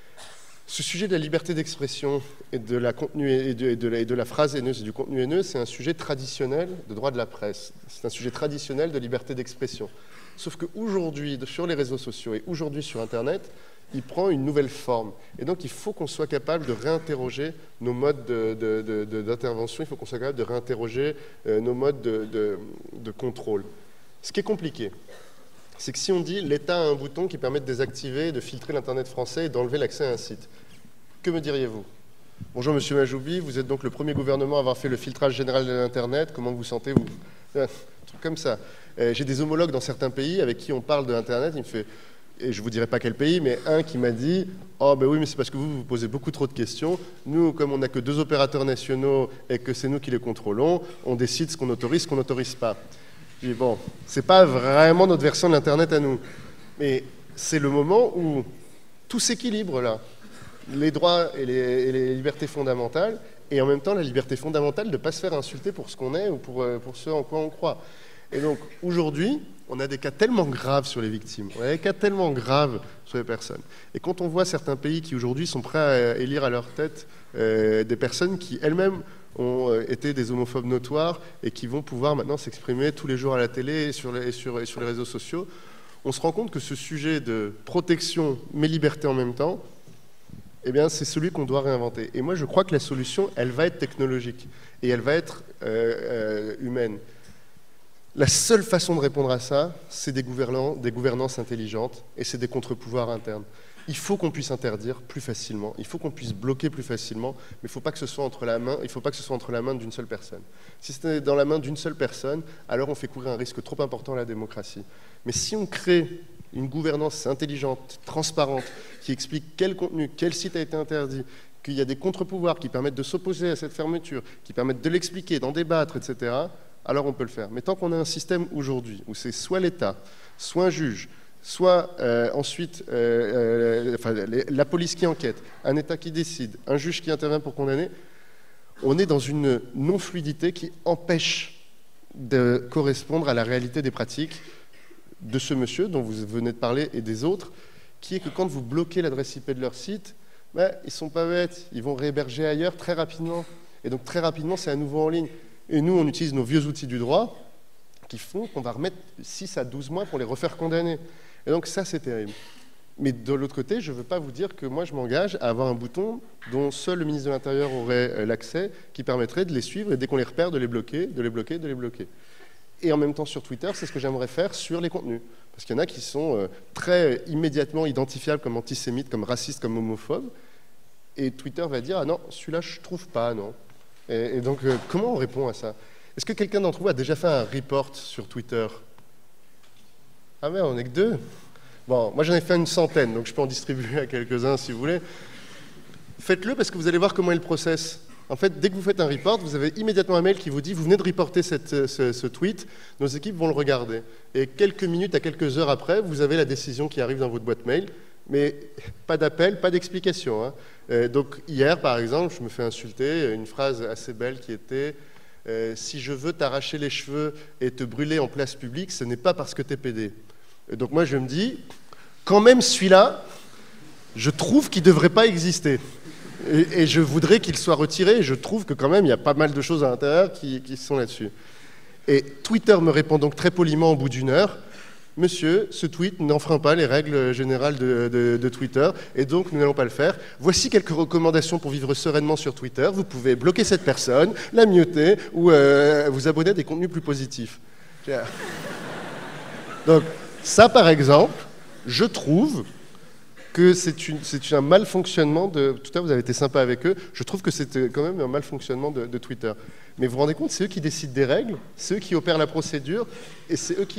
[SPEAKER 3] Ce sujet de la liberté d'expression et de la contenu et de la phrase haineuse et du contenu haineux, c'est un sujet traditionnel de droit de la presse. C'est un sujet traditionnel de liberté d'expression. Sauf qu'aujourd'hui, sur les réseaux sociaux et aujourd'hui sur Internet, il prend une nouvelle forme. Et donc, il faut qu'on soit capable de réinterroger nos modes d'intervention, il faut qu'on soit capable de réinterroger nos modes de contrôle. Ce qui est compliqué, c'est que si on dit l'État a un bouton qui permet de désactiver, de filtrer l'Internet français et d'enlever l'accès à un site, que me diriez-vous ? Bonjour Monsieur Majoubi, vous êtes donc le premier gouvernement à avoir fait le filtrage général de l'Internet, comment vous sentez-vous ? Un truc comme ça. J'ai des homologues dans certains pays avec qui on parle de l'Internet, il me fait, et je ne vous dirai pas quel pays, mais un qui m'a dit « Oh ben oui, mais c'est parce que vous posez beaucoup trop de questions. Nous, comme on n'a que 2 opérateurs nationaux et que c'est nous qui les contrôlons, on décide ce qu'on autorise, ce qu'on n'autorise pas. » Je dis, bon, c'est pas vraiment notre version de l'Internet à nous. Mais c'est le moment où tout s'équilibre là. Les droits et les libertés fondamentales, et en même temps la liberté fondamentale de ne pas se faire insulter pour ce qu'on est ou pour ce en quoi on croit. Et donc aujourd'hui, on a des cas tellement graves sur les victimes, on a des cas tellement graves sur les personnes. Et quand on voit certains pays qui aujourd'hui sont prêts à élire à leur tête des personnes qui elles-mêmes ont été des homophobes notoires et qui vont pouvoir maintenant s'exprimer tous les jours à la télé et sur les réseaux sociaux, on se rend compte que ce sujet de protection mais liberté en même temps, eh bien, c'est celui qu'on doit réinventer. Et moi, je crois que la solution, elle va être technologique et elle va être humaine. La seule façon de répondre à ça, c'est des gouvernances intelligentes et c'est des contre-pouvoirs internes. Il faut qu'on puisse interdire plus facilement, il faut qu'on puisse bloquer plus facilement, mais il ne faut pas que ce soit entre la main d'une seule personne. Si c'est dans la main d'une seule personne, alors on fait courir un risque trop important à la démocratie. Mais si on crée une gouvernance intelligente, transparente, qui explique quel contenu, quel site a été interdit, qu'il y a des contre-pouvoirs qui permettent de s'opposer à cette fermeture, qui permettent de l'expliquer, d'en débattre, etc., alors on peut le faire. Mais tant qu'on a un système aujourd'hui où c'est soit l'État, soit un juge, soit ensuite la police qui enquête, un État qui décide, un juge qui intervient pour condamner, on est dans une non-fluidité qui empêche de correspondre à la réalité des pratiques de ce monsieur dont vous venez de parler et des autres, qui est que quand vous bloquez l'adresse IP de leur site, ben, ils ne sont pas bêtes, ils vont réhéberger ailleurs très rapidement. Et donc très rapidement, c'est à nouveau en ligne. Et nous, on utilise nos vieux outils du droit qui font qu'on va remettre 6 à 12 mois pour les refaire condamner. Et donc ça, c'est terrible. Mais de l'autre côté, je ne veux pas vous dire que moi, je m'engage à avoir un bouton dont seul le ministre de l'Intérieur aurait l'accès, qui permettrait de les suivre et dès qu'on les repère, de les bloquer, de les bloquer, de les bloquer. Et en même temps, sur Twitter, c'est ce que j'aimerais faire sur les contenus. Parce qu'il y en a qui sont très immédiatement identifiables comme antisémites, comme racistes, comme homophobes. Et Twitter va dire « Ah non, celui-là, je ne trouve pas, non. » Et donc, comment on répond à ça? Est-ce que quelqu'un d'entre vous a déjà fait un report sur Twitter? Ah mais on n'est que 2. Bon, moi j'en ai fait une centaine, donc je peux en distribuer à quelques-uns si vous voulez. Faites-le parce que vous allez voir comment est le process. En fait, dès que vous faites un report, vous avez immédiatement un mail qui vous dit « Vous venez de reporter ce tweet, nos équipes vont le regarder. » Et quelques minutes à quelques heures après, vous avez la décision qui arrive dans votre boîte mail, mais pas d'appel, pas d'explication. Hein. Donc hier, par exemple, je me fais insulter, une phrase assez belle qui était « Si je veux t'arracher les cheveux et te brûler en place publique, ce n'est pas parce que t'es PD. » Et donc moi, je me dis « Quand même, celui-là, je trouve qu'il ne devrait pas exister. » Et je voudrais qu'il soit retiré. Je trouve que quand même, il y a pas mal de choses à l'intérieur qui sont là-dessus. Et Twitter me répond donc très poliment au bout d'une heure. Monsieur, ce tweet n'enfreint pas les règles générales de Twitter, et donc nous n'allons pas le faire. Voici quelques recommandations pour vivre sereinement sur Twitter. Vous pouvez bloquer cette personne, la muter, ou vous abonner à des contenus plus positifs. Donc ça, par exemple, je trouve que c'est un mal fonctionnement de... Tout à l'heure, vous avez été sympa avec eux. Je trouve que c'est quand même un mal fonctionnement de Twitter. Mais vous vous rendez compte, c'est eux qui décident des règles, c'est eux qui opèrent la procédure, et c'est eux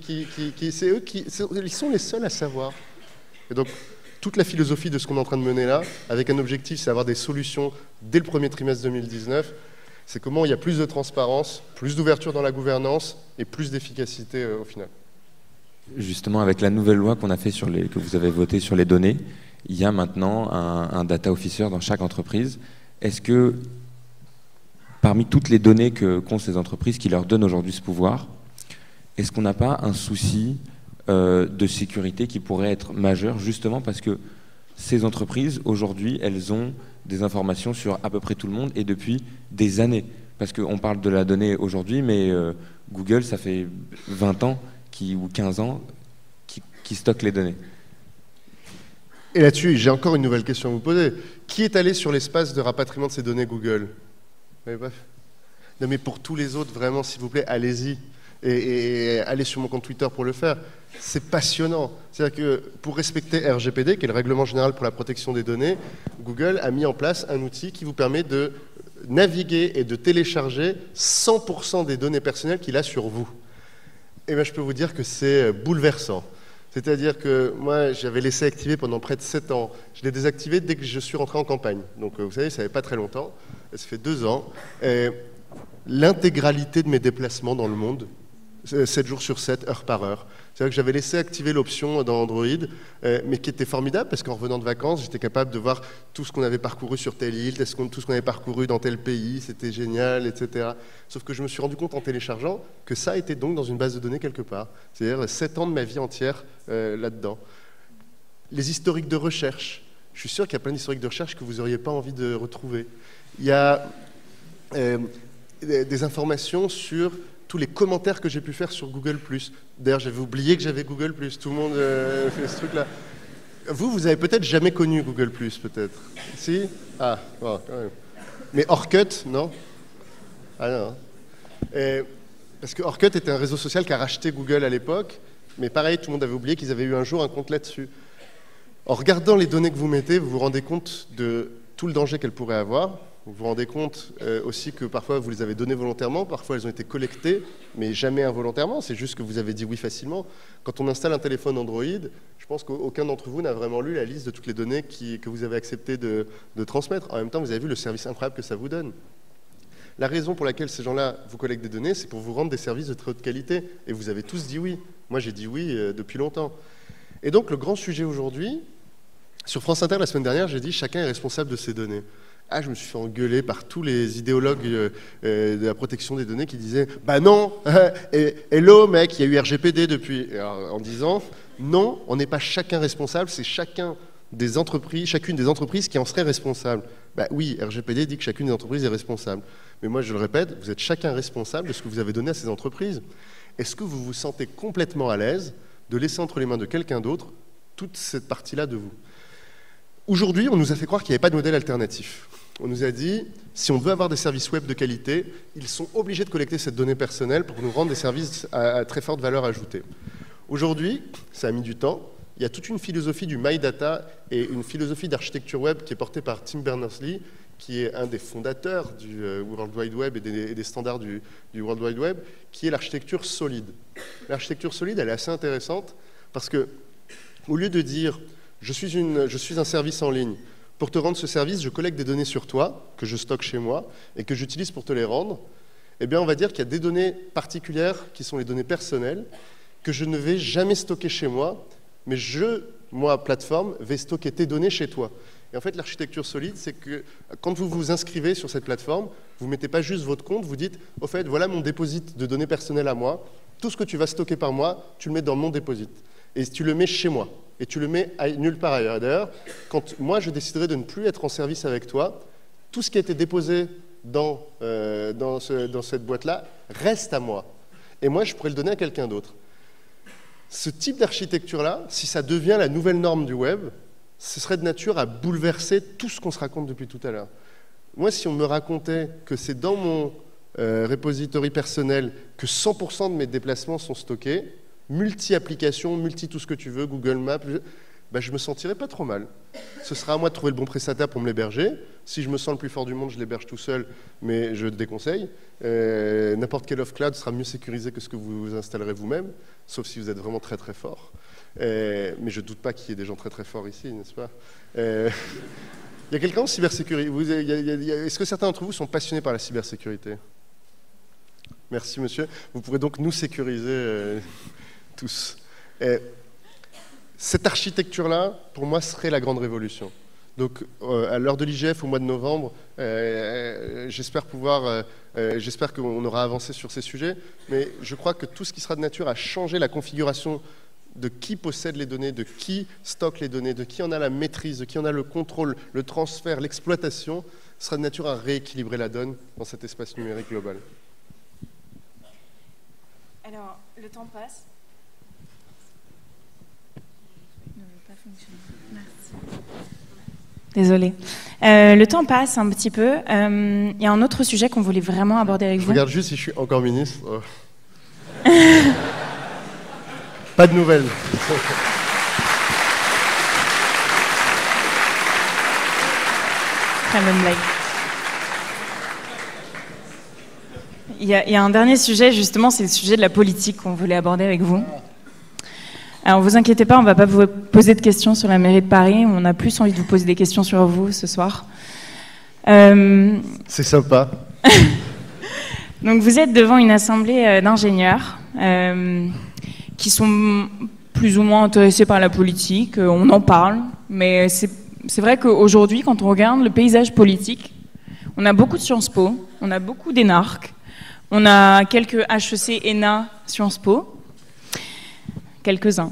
[SPEAKER 3] ils sont les seuls à savoir. Et donc, toute la philosophie de ce qu'on est en train de mener là, avec un objectif, c'est avoir des solutions dès le premier trimestre 2019, c'est comment il y a plus de transparence, plus d'ouverture dans la gouvernance, et plus d'efficacité au final.
[SPEAKER 2] Justement, avec la nouvelle loi qu'on a fait que vous avez votée sur les données, il y a maintenant un data officer dans chaque entreprise. Est-ce que, parmi toutes les données qu'ont ces entreprises qui leur donnent aujourd'hui ce pouvoir, est-ce qu'on n'a pas un souci de sécurité qui pourrait être majeur, justement parce que ces entreprises, aujourd'hui, elles ont des informations sur à peu près tout le monde et depuis des années. Parce qu'on parle de la donnée aujourd'hui, mais Google, ça fait 20 ans ou 15 ans qui stocke les données.
[SPEAKER 3] Et là-dessus, j'ai encore une nouvelle question à vous poser. Qui est allé sur l'espace de rapatriement de ces données Google? Non mais pour tous les autres, vraiment, s'il vous plaît, allez-y. Et allez sur mon compte Twitter pour le faire. C'est passionnant. C'est-à-dire que pour respecter RGPD, qui est le Règlement Général pour la protection des données, Google a mis en place un outil qui vous permet de naviguer et de télécharger 100% des données personnelles qu'il a sur vous. Et bien, je peux vous dire que c'est bouleversant. C'est-à-dire que moi, j'avais laissé activer pendant près de 7 ans. Je l'ai désactivé dès que je suis rentré en campagne. Donc, vous savez, ça n'avait pas très longtemps. Ça fait 2 ans. L'intégralité de mes déplacements dans le monde, 7 jours sur 7, heure par heure. C'est-à-dire que j'avais laissé activer l'option dans Android, mais qui était formidable parce qu'en revenant de vacances, j'étais capable de voir tout ce qu'on avait parcouru sur telle île, tout ce qu'on avait parcouru dans tel pays, c'était génial, etc. Sauf que je me suis rendu compte en téléchargeant que ça était donc dans une base de données quelque part. C'est-à-dire 7 ans de ma vie entière là-dedans. Les historiques de recherche. Je suis sûr qu'il y a plein d'historiques de recherche que vous n'auriez pas envie de retrouver. Il y a des informations sur tous les commentaires que j'ai pu faire sur Google+. D'ailleurs, j'avais oublié que j'avais Google+. Tout le monde fait ce truc-là. Vous avez peut-être jamais connu Google+, peut-être. Si? Ah, bon, quand même. Mais Orkut, non? Ah non. Parce que Orkut était un réseau social qui a racheté Google à l'époque, mais pareil, tout le monde avait oublié qu'ils avaient eu un jour un compte là-dessus. En regardant les données que vous mettez, vous vous rendez compte de tout le danger qu'elles pourraient avoir. Vous vous rendez compte aussi que parfois vous les avez données volontairement, parfois elles ont été collectées, mais jamais involontairement, c'est juste que vous avez dit oui facilement. Quand on installe un téléphone Android, je pense qu'aucun d'entre vous n'a vraiment lu la liste de toutes les données que vous avez accepté de transmettre. En même temps, vous avez vu le service incroyable que ça vous donne. La raison pour laquelle ces gens-là vous collectent des données, c'est pour vous rendre des services de très haute qualité. Et vous avez tous dit oui. Moi, j'ai dit oui depuis longtemps. Et donc, le grand sujet aujourd'hui, sur France Inter, la semaine dernière, j'ai dit chacun est responsable de ses données. Ah, je me suis fait engueuler par tous les idéologues de la protection des données qui disaient « Bah non, hello mec, il y a eu RGPD depuis. » En disant « Non, on n'est pas chacun responsable, c'est chacune des entreprises qui en serait responsable. » Bah oui, RGPD dit que chacune des entreprises est responsable. Mais moi, je le répète, vous êtes chacun responsable de ce que vous avez donné à ces entreprises. Est-ce que vous vous sentez complètement à l'aise de laisser entre les mains de quelqu'un d'autre toute cette partie-là de vous? Aujourd'hui, on nous a fait croire qu'il n'y avait pas de modèle alternatif. On nous a dit, si on veut avoir des services web de qualité, ils sont obligés de collecter cette donnée personnelle pour nous rendre des services à très forte valeur ajoutée. Aujourd'hui, ça a mis du temps. Il y a toute une philosophie du My Data et une philosophie d'architecture web qui est portée par Tim Berners-Lee, qui est un des fondateurs du World Wide Web et des standards du World Wide Web, qui est l'architecture solide. L'architecture solide, elle est assez intéressante parce que, au lieu de dire je suis un service en ligne, pour te rendre ce service, je collecte des données sur toi, que je stocke chez moi, et que j'utilise pour te les rendre, eh bien, on va dire qu'il y a des données particulières qui sont les données personnelles, que je ne vais jamais stocker chez moi, mais moi, plateforme, vais stocker tes données chez toi. Et en fait, l'architecture solide, c'est que quand vous vous inscrivez sur cette plateforme, vous ne mettez pas juste votre compte, vous dites, au fait, voilà mon déposit de données personnelles à moi, tout ce que tu vas stocker par mois, tu le mets dans mon déposit. Et tu le mets chez moi. Et tu le mets nulle part ailleurs. Et d'ailleurs, quand moi, je déciderai de ne plus être en service avec toi, tout ce qui a été déposé dans cette boîte-là reste à moi. Et moi, je pourrais le donner à quelqu'un d'autre. Ce type d'architecture-là, si ça devient la nouvelle norme du web, ce serait de nature à bouleverser tout ce qu'on se raconte depuis tout à l'heure. Moi, si on me racontait que c'est dans mon repository personnel que 100% de mes déplacements sont stockés, multi-applications, multi-tout ce que tu veux, Google Maps, ben, je me sentirais pas trop mal. Ce sera à moi de trouver le bon prestataire pour me l'héberger. Si je me sens le plus fort du monde, je l'héberge tout seul, mais je déconseille. N'importe quel off-cloud sera mieux sécurisé que ce que vous installerez vous-même, sauf si vous êtes vraiment très très fort. Mais je ne doute pas qu'il y ait des gens très très forts ici, n'est-ce pas? Il y a quelqu'un en cybersécurité? Est-ce que certains d'entre vous sont passionnés par la cybersécurité? Merci monsieur. Vous pourrez donc nous sécuriser tous. Cette architecture-là, pour moi, serait la grande révolution. Donc, à l'heure de l'IGF, au mois de novembre, j'espère qu'on aura avancé sur ces sujets, mais je crois que tout ce qui sera de nature à changer la configuration de qui possède les données, de qui stocke les données, de qui en a la maîtrise, de qui en a le contrôle, le transfert, l'exploitation, sera de nature à rééquilibrer la donne dans cet espace numérique global.
[SPEAKER 4] Alors, le temps passe. Ne veut pas fonctionner. Merci. Désolée. Le temps passe un petit peu. Il y a un autre sujet qu'on voulait vraiment aborder avec vous.
[SPEAKER 3] Je regarde juste si je suis encore ministre. Oh. Pas de nouvelles.
[SPEAKER 4] Très bonne blague. Il y a un dernier sujet, justement, c'est le sujet de la politique qu'on voulait aborder avec vous. Alors, vous inquiétez pas, on ne va pas vous poser de questions sur la mairie de Paris. On a plus envie de vous poser des questions sur vous ce soir.
[SPEAKER 3] C'est sympa.
[SPEAKER 4] Donc, vous êtes devant une assemblée d'ingénieurs qui sont plus ou moins intéressés par la politique. On en parle, mais c'est vrai qu'aujourd'hui, quand on regarde le paysage politique, on a beaucoup de Sciences Po, on a beaucoup d'énarques, on a quelques HEC, ENA, Sciences Po, quelques-uns.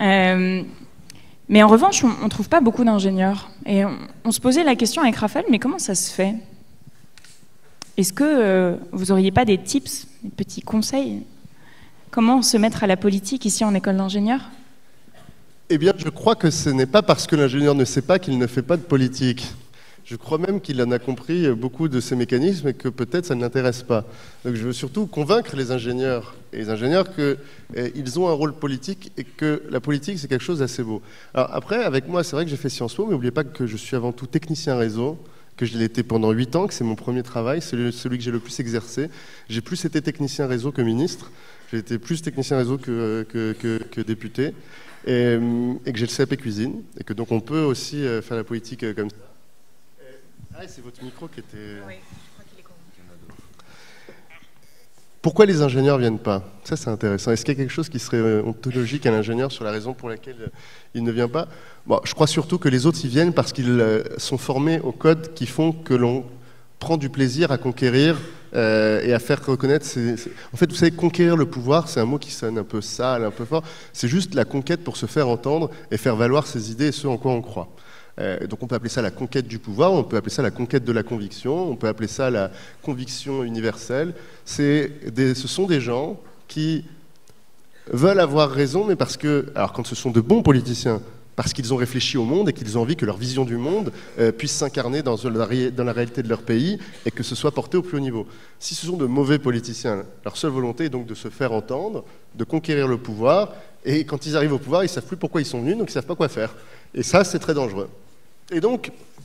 [SPEAKER 4] Mais en revanche, on ne trouve pas beaucoup d'ingénieurs. Et on se posait la question avec Raphaël, mais comment ça se fait? Est-ce que vous n'auriez pas des tips, des petits conseils? Comment se mettre à la politique ici en école d'ingénieur?
[SPEAKER 3] Eh bien, je crois que ce n'est pas parce que l'ingénieur ne sait pas qu'il ne fait pas de politique. Je crois même qu'il en a compris beaucoup de ces mécanismes et que peut-être ça ne l'intéresse pas. Donc je veux surtout convaincre les ingénieurs qu'ils ont un rôle politique et que la politique, c'est quelque chose d'assez beau. Alors après, avec moi, c'est vrai que j'ai fait Sciences Po, mais n'oubliez pas que je suis avant tout technicien réseau, que je l'ai été pendant 8 ans, que c'est mon premier travail, c'est celui que j'ai le plus exercé. J'ai plus été technicien réseau que ministre, j'ai été plus technicien réseau que député, et que j'ai le CAP cuisine, et que donc on peut aussi faire la politique comme ça. Ah, c'est votre micro qui était... Oui, je crois qu'il est con. Pourquoi les ingénieurs ne viennent pas? Ça, c'est intéressant. Est-ce qu'il y a quelque chose qui serait ontologique à l'ingénieur sur la raison pour laquelle il ne vient pas? Bon, je crois surtout que les autres y viennent parce qu'ils sont formés aux codes qui font que l'on prend du plaisir à conquérir et à faire reconnaître... En fait, vous savez, conquérir le pouvoir, c'est un mot qui sonne un peu sale, un peu fort. C'est juste la conquête pour se faire entendre et faire valoir ses idées et ce en quoi on croit. Donc on peut appeler ça la conquête du pouvoir, on peut appeler ça la conquête de la conviction, on peut appeler ça la conviction universelle. Ce sont des gens qui veulent avoir raison, mais parce que, alors quand ce sont de bons politiciens, parce qu'ils ont réfléchi au monde et qu'ils ont envie que leur vision du monde puisse s'incarner dans la réalité de leur pays et que ce soit porté au plus haut niveau. Si ce sont de mauvais politiciens, leur seule volonté est donc de se faire entendre, de conquérir le pouvoir, et quand ils arrivent au pouvoir, ils ne savent plus pourquoi ils sont venus, donc ils ne savent pas quoi faire. Et ça, c'est très dangereux. Et donc,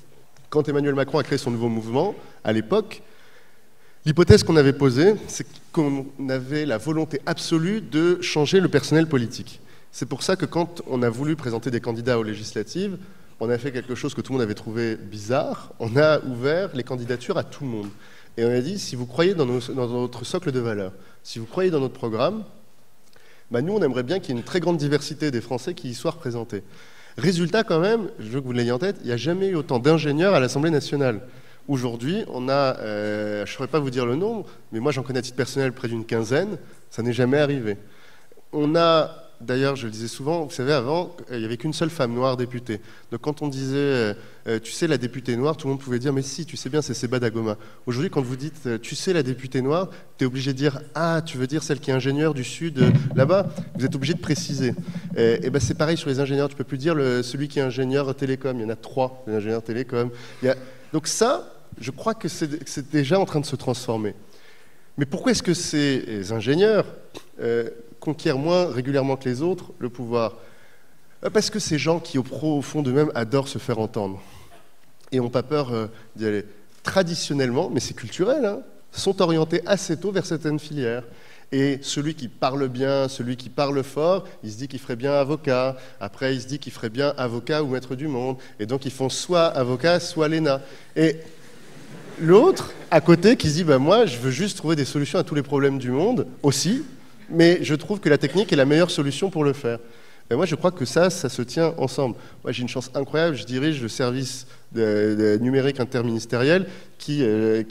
[SPEAKER 3] Quand Emmanuel Macron a créé son nouveau mouvement, à l'époque, l'hypothèse qu'on avait posée, c'est qu'on avait la volonté absolue de changer le personnel politique. C'est pour ça que quand on a voulu présenter des candidats aux législatives, on a fait quelque chose que tout le monde avait trouvé bizarre. On a ouvert les candidatures à tout le monde. Et on a dit, si vous croyez dans notre socle de valeurs, si vous croyez dans notre programme, bah nous, on aimerait bien qu'il y ait une très grande diversité des Français qui y soient représentés. Résultat, quand même, je veux que vous l'ayez en tête, il n'y a jamais eu autant d'ingénieurs à l'Assemblée nationale. Aujourd'hui, on a, je ne saurais pas vous dire le nombre, mais moi j'en connais à titre personnel près d'une quinzaine, ça n'est jamais arrivé. On a, d'ailleurs, je le disais souvent, vous savez, avant, il n'y avait qu'une seule femme noire députée. Donc quand on disait, tu sais, la députée noire, tout le monde pouvait dire, mais si, tu sais bien, c'est Seba Dagoma. Aujourd'hui, quand vous dites, tu sais, la députée noire, tu es obligé de dire, ah, tu veux dire celle qui est ingénieure du Sud, là-bas. Vous êtes obligé de préciser. Et ben, c'est pareil sur les ingénieurs, tu ne peux plus dire celui qui est ingénieur télécom. Il y en a 3, les ingénieurs télécom. Donc ça, je crois que c'est déjà en train de se transformer. Mais pourquoi est-ce que ces ingénieurs conquièrent moins régulièrement que les autres le pouvoir? Parce que ces gens qui, au fond d'eux-mêmes, adorent se faire entendre et n'ont pas peur d'y aller. Traditionnellement, mais c'est culturel, hein, sont orientés assez tôt vers certaines filières. Et celui qui parle bien, celui qui parle fort, il se dit qu'il ferait bien avocat. Après, il se dit qu'il ferait bien avocat ou maître du monde. Et donc, ils font soit avocat, soit l'ENA. Et l'autre, à côté, qui se dit, bah, moi, je veux juste trouver des solutions à tous les problèmes du monde, aussi, mais je trouve que la technique est la meilleure solution pour le faire. Et moi, je crois que ça se tient ensemble. Moi, j'ai une chance incroyable, je dirige le service numérique interministériel, qui est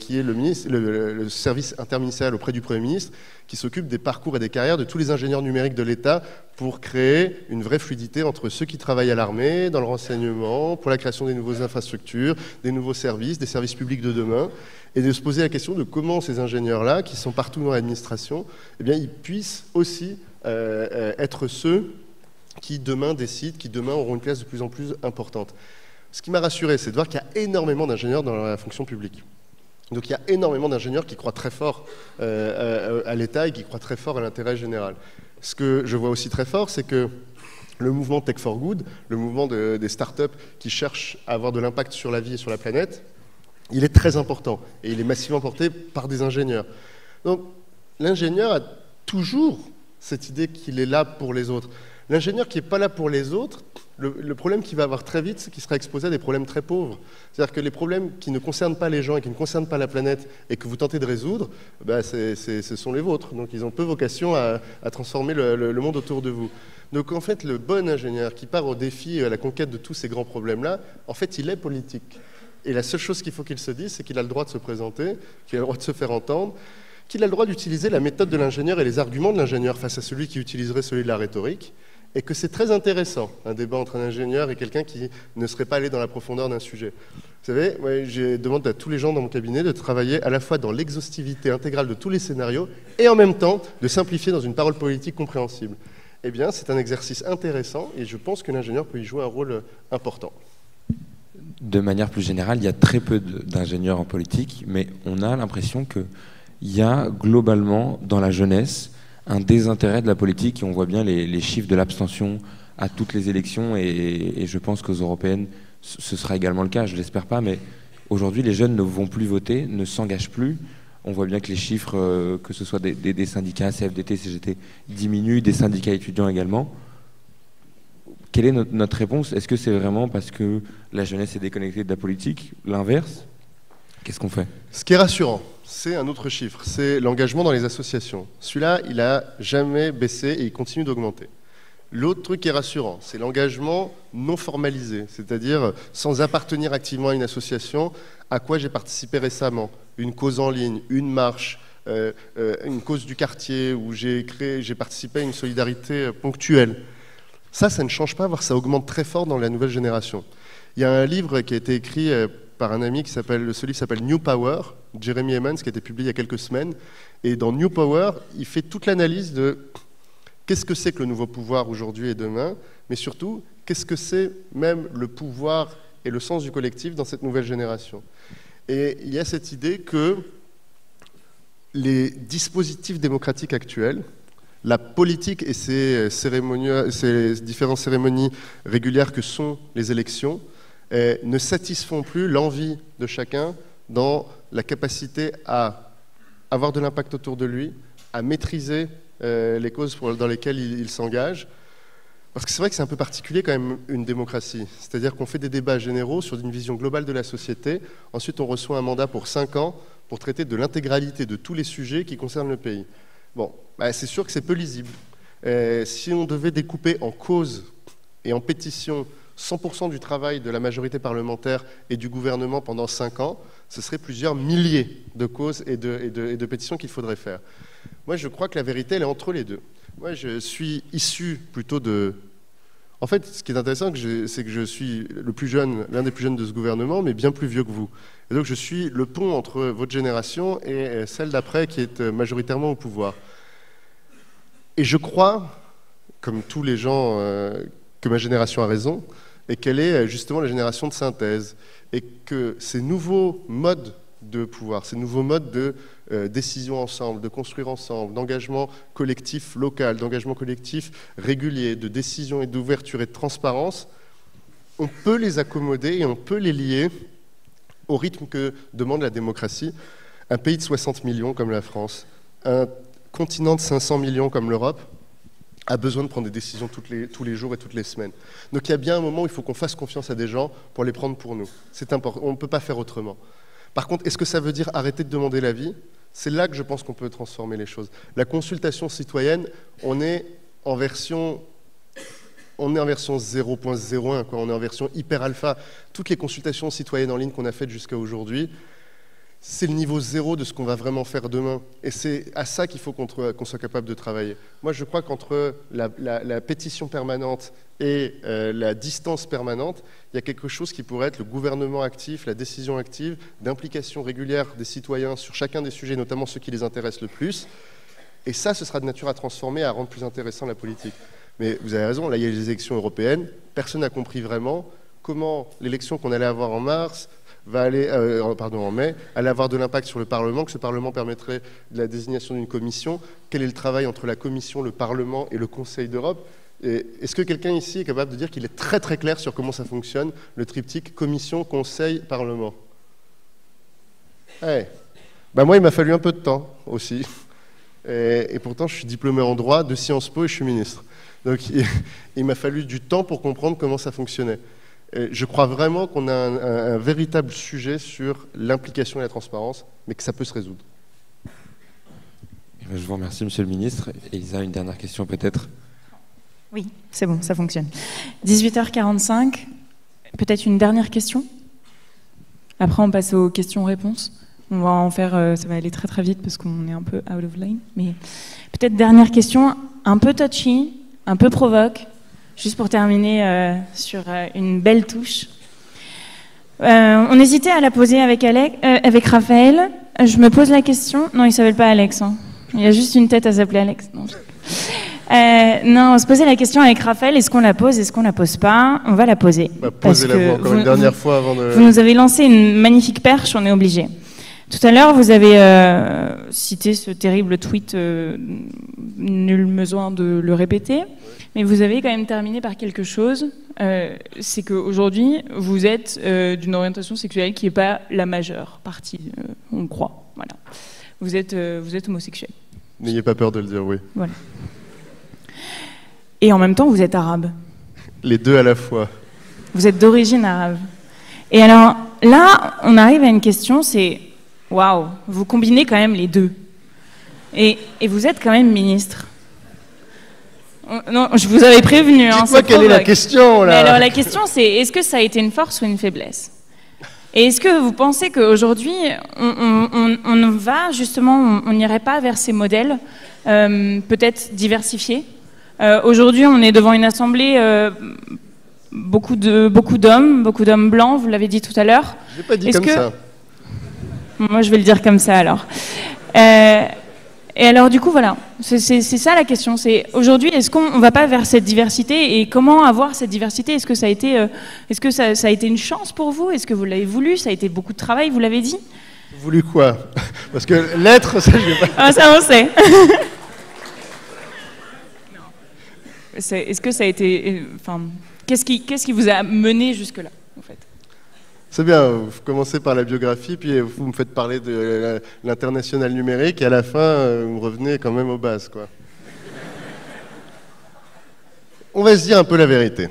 [SPEAKER 3] le service interministériel auprès du Premier ministre, qui s'occupe des parcours et des carrières de tous les ingénieurs numériques de l'État pour créer une vraie fluidité entre ceux qui travaillent à l'armée, dans le renseignement, pour la création des nouvelles infrastructures, des nouveaux services, des services publics de demain, et de se poser la question de comment ces ingénieurs-là, qui sont partout dans l'administration, eh bien, ils puissent aussi être ceux qui demain décident, qui demain auront une place de plus en plus importante. Ce qui m'a rassuré, c'est de voir qu'il y a énormément d'ingénieurs dans la fonction publique. Donc il y a énormément d'ingénieurs qui croient très fort à l'État et qui croient très fort à l'intérêt général. Ce que je vois aussi très fort, c'est que le mouvement Tech for Good, le mouvement des startups qui cherchent à avoir de l'impact sur la vie et sur la planète, il est très important et il est massivement porté par des ingénieurs. Donc l'ingénieur a toujours cette idée qu'il est là pour les autres. L'ingénieur qui n'est pas là pour les autres, le problème qu'il va avoir très vite, c'est qu'il sera exposé à des problèmes très pauvres. C'est-à-dire que les problèmes qui ne concernent pas les gens et qui ne concernent pas la planète et que vous tentez de résoudre, bah ce sont les vôtres. Donc ils ont peu vocation à transformer le monde autour de vous. Donc en fait, le bon ingénieur qui part au défi, à la conquête de tous ces grands problèmes-là, en fait, il est politique. Et la seule chose qu'il faut qu'il se dise, c'est qu'il a le droit de se présenter, qu'il a le droit de se faire entendre, qu'il a le droit d'utiliser la méthode de l'ingénieur et les arguments de l'ingénieur face à celui qui utiliserait celui de la rhétorique, et que c'est très intéressant, un débat entre un ingénieur et quelqu'un qui ne serait pas allé dans la profondeur d'un sujet. Vous savez, moi, je demande à tous les gens dans mon cabinet de travailler à la fois dans l'exhaustivité intégrale de tous les scénarios et en même temps de simplifier dans une parole politique compréhensible. Eh bien, c'est un exercice intéressant et je pense que l'ingénieur peut y jouer un rôle important.
[SPEAKER 2] De manière plus générale, il y a très peu d'ingénieurs en politique, mais on a l'impression qu'il y a globalement dans la jeunesse un désintérêt de la politique, et on voit bien les chiffres de l'abstention à toutes les élections, et je pense qu'aux européennes, ce sera également le cas, je ne l'espère pas, mais aujourd'hui, les jeunes ne vont plus voter, ne s'engagent plus. On voit bien que les chiffres, que ce soit des syndicats, CFDT, CGT, diminuent, des syndicats étudiants également. Quelle est notre réponse? Est-ce que c'est vraiment parce que la jeunesse est déconnectée de la politique? L'inverse? Qu'est-ce qu'on fait?
[SPEAKER 3] Ce qui est rassurant, c'est un autre chiffre, c'est l'engagement dans les associations. Celui-là, il n'a jamais baissé et il continue d'augmenter. L'autre truc qui est rassurant, c'est l'engagement non formalisé, c'est-à-dire sans appartenir activement à une association, à quoi j'ai participé récemment, une cause en ligne, une marche, une cause du quartier où j'ai participé à une solidarité ponctuelle. Ça ne change pas, voire ça augmente très fort dans la nouvelle génération. Il y a un livre qui a été écrit par un ami, ce livre s'appelle New Power, Jeremy Emmons, qui a été publié il y a quelques semaines. Et dans New Power, il fait toute l'analyse de qu'est-ce que c'est que le nouveau pouvoir aujourd'hui et demain, mais surtout, qu'est-ce que c'est même le pouvoir et le sens du collectif dans cette nouvelle génération. Et il y a cette idée que les dispositifs démocratiques actuels, la politique et ces différentes cérémonies régulières que sont les élections, ne satisfont plus l'envie de chacun dans la capacité à avoir de l'impact autour de lui, à maîtriser les causes dans lesquelles il s'engage. Parce que c'est vrai que c'est un peu particulier quand même une démocratie. C'est-à-dire qu'on fait des débats généraux sur une vision globale de la société. Ensuite, on reçoit un mandat pour 5 ans pour traiter de l'intégralité de tous les sujets qui concernent le pays. Bon, c'est sûr que c'est peu lisible. Si on devait découper en causes et en pétitions 100% du travail de la majorité parlementaire et du gouvernement pendant 5 ans, ce serait plusieurs milliers de causes et de pétitions qu'il faudrait faire. Moi, je crois que la vérité, elle est entre les deux. Moi, je suis issu plutôt de... En fait, ce qui est intéressant, c'est que je suis le plus jeune, l'un des plus jeunes de ce gouvernement, mais bien plus vieux que vous. Et donc, je suis le pont entre votre génération et celle d'après qui est majoritairement au pouvoir. Et je crois, comme tous les gens, que ma génération a raison, et qu'elle est justement la génération de synthèse. Et que ces nouveaux modes de pouvoir, ces nouveaux modes de décision ensemble, de construire ensemble, d'engagement collectif local, d'engagement collectif régulier, de décision et d'ouverture et de transparence, on peut les accommoder et on peut les lier au rythme que demande la démocratie. Un pays de 60 millions comme la France, un continent de 500 millions comme l'Europe, a besoin de prendre des décisions tous les jours et toutes les semaines. Donc il y a bien un moment où il faut qu'on fasse confiance à des gens pour les prendre pour nous. C'est important, on ne peut pas faire autrement. Par contre, est-ce que ça veut dire arrêter de demander l'avis ? C'est là que je pense qu'on peut transformer les choses. La consultation citoyenne, on est en version 0.01, on est en version hyper alpha. Toutes les consultations citoyennes en ligne qu'on a faites jusqu'à aujourd'hui, c'est le niveau 0 de ce qu'on va vraiment faire demain. Et c'est à ça qu'il faut qu'on soit capable de travailler. Moi, je crois qu'entre la pétition permanente et la distance permanente, il y a quelque chose qui pourrait être le gouvernement actif, la décision active, d'implication régulière des citoyens sur chacun des sujets, notamment ceux qui les intéressent le plus. Et ça, ce sera de nature à transformer, à rendre plus intéressant la politique. Mais vous avez raison, là, il y a les élections européennes. Personne n'a compris vraiment comment l'élection qu'on allait avoir en mars va aller, en mai, allait avoir de l'impact sur le Parlement, que ce Parlement permettrait de la désignation d'une commission. Quel est le travail entre la Commission, le Parlement et le Conseil d'Europe ? Est-ce que quelqu'un ici est capable de dire qu'il est très très clair sur comment ça fonctionne, le triptyque Commission, Conseil, Parlement ? Moi, il m'a fallu un peu de temps aussi. Et pourtant, je suis diplômé en droit de Sciences Po et je suis ministre. Donc, il m'a fallu du temps pour comprendre comment ça fonctionnait. Je crois vraiment qu'on a un véritable sujet sur l'implication et la transparence, mais que ça peut se résoudre.
[SPEAKER 2] Je vous remercie, Monsieur le Ministre. Elisa, une dernière question peut-être ?
[SPEAKER 4] Oui, c'est bon, ça fonctionne. 18h45, peut-être une dernière question ? Après, on passe aux questions-réponses. On va en faire, ça va aller très très vite parce qu'on est un peu out of line. Mais peut-être dernière question, un peu touchy, un peu provoque. Juste pour terminer sur une belle touche. On hésitait à la poser avec Raphaël. Je me pose la question. Non, il ne s'appelle pas Alex. Hein. Il y a juste une tête à s'appeler Alex. Non, on se posait la question avec Raphaël. Est-ce qu'on la pose ? Est-ce qu'on ne la pose pas ? On va la poser.
[SPEAKER 3] Posez-la encore une dernière fois avant de...
[SPEAKER 4] Vous nous avez lancé une magnifique perche, on est obligé. Tout à l'heure, vous avez cité ce terrible tweet, nul besoin de le répéter. Mais vous avez quand même terminé par quelque chose, c'est qu'aujourd'hui, vous êtes d'une orientation sexuelle qui n'est pas la majeure partie, on croit. Voilà. Vous êtes homosexuel.
[SPEAKER 3] N'ayez pas peur de le dire, oui.
[SPEAKER 4] Voilà. Et en même temps, vous êtes arabe.
[SPEAKER 3] Les deux à la fois.
[SPEAKER 4] Vous êtes d'origine arabe. Et alors, là, on arrive à une question, c'est, waouh, vous combinez quand même les deux. Et vous êtes quand même ministre. Non, je vous avais prévenu.
[SPEAKER 3] Dites-moi quelle est la question, là.
[SPEAKER 4] Mais alors la question, c'est est-ce que ça a été une force ou une faiblesse ? Et est-ce que vous pensez qu'aujourd'hui, on va justement, on n'irait pas vers ces modèles peut-être diversifiés ? Aujourd'hui, on est devant une assemblée, beaucoup d'hommes blancs, vous l'avez dit tout à l'heure.
[SPEAKER 3] Je n'ai pas dit comme ça.
[SPEAKER 4] Moi, je vais le dire comme ça, alors. Et alors du coup, voilà, c'est ça la question. C'est aujourd'hui, est-ce qu'on ne va pas vers cette diversité et comment avoir cette diversité ? Est-ce que ça a été une chance pour vous ? Est-ce que vous l'avez voulu ? Ça a été beaucoup de travail, vous l'avez dit ?
[SPEAKER 3] Voulu quoi ? Parce que l'être, ça, je vais pas...
[SPEAKER 4] Ah, ça, on sait. Est-ce que ça a été... Enfin, qu'est-ce qui vous a mené jusque-là, en fait ?
[SPEAKER 3] C'est bien, vous commencez par la biographie, puis vous me faites parler de l'international numérique, et à la fin, vous me revenez quand même aux bases, quoi. On va se dire un peu la vérité.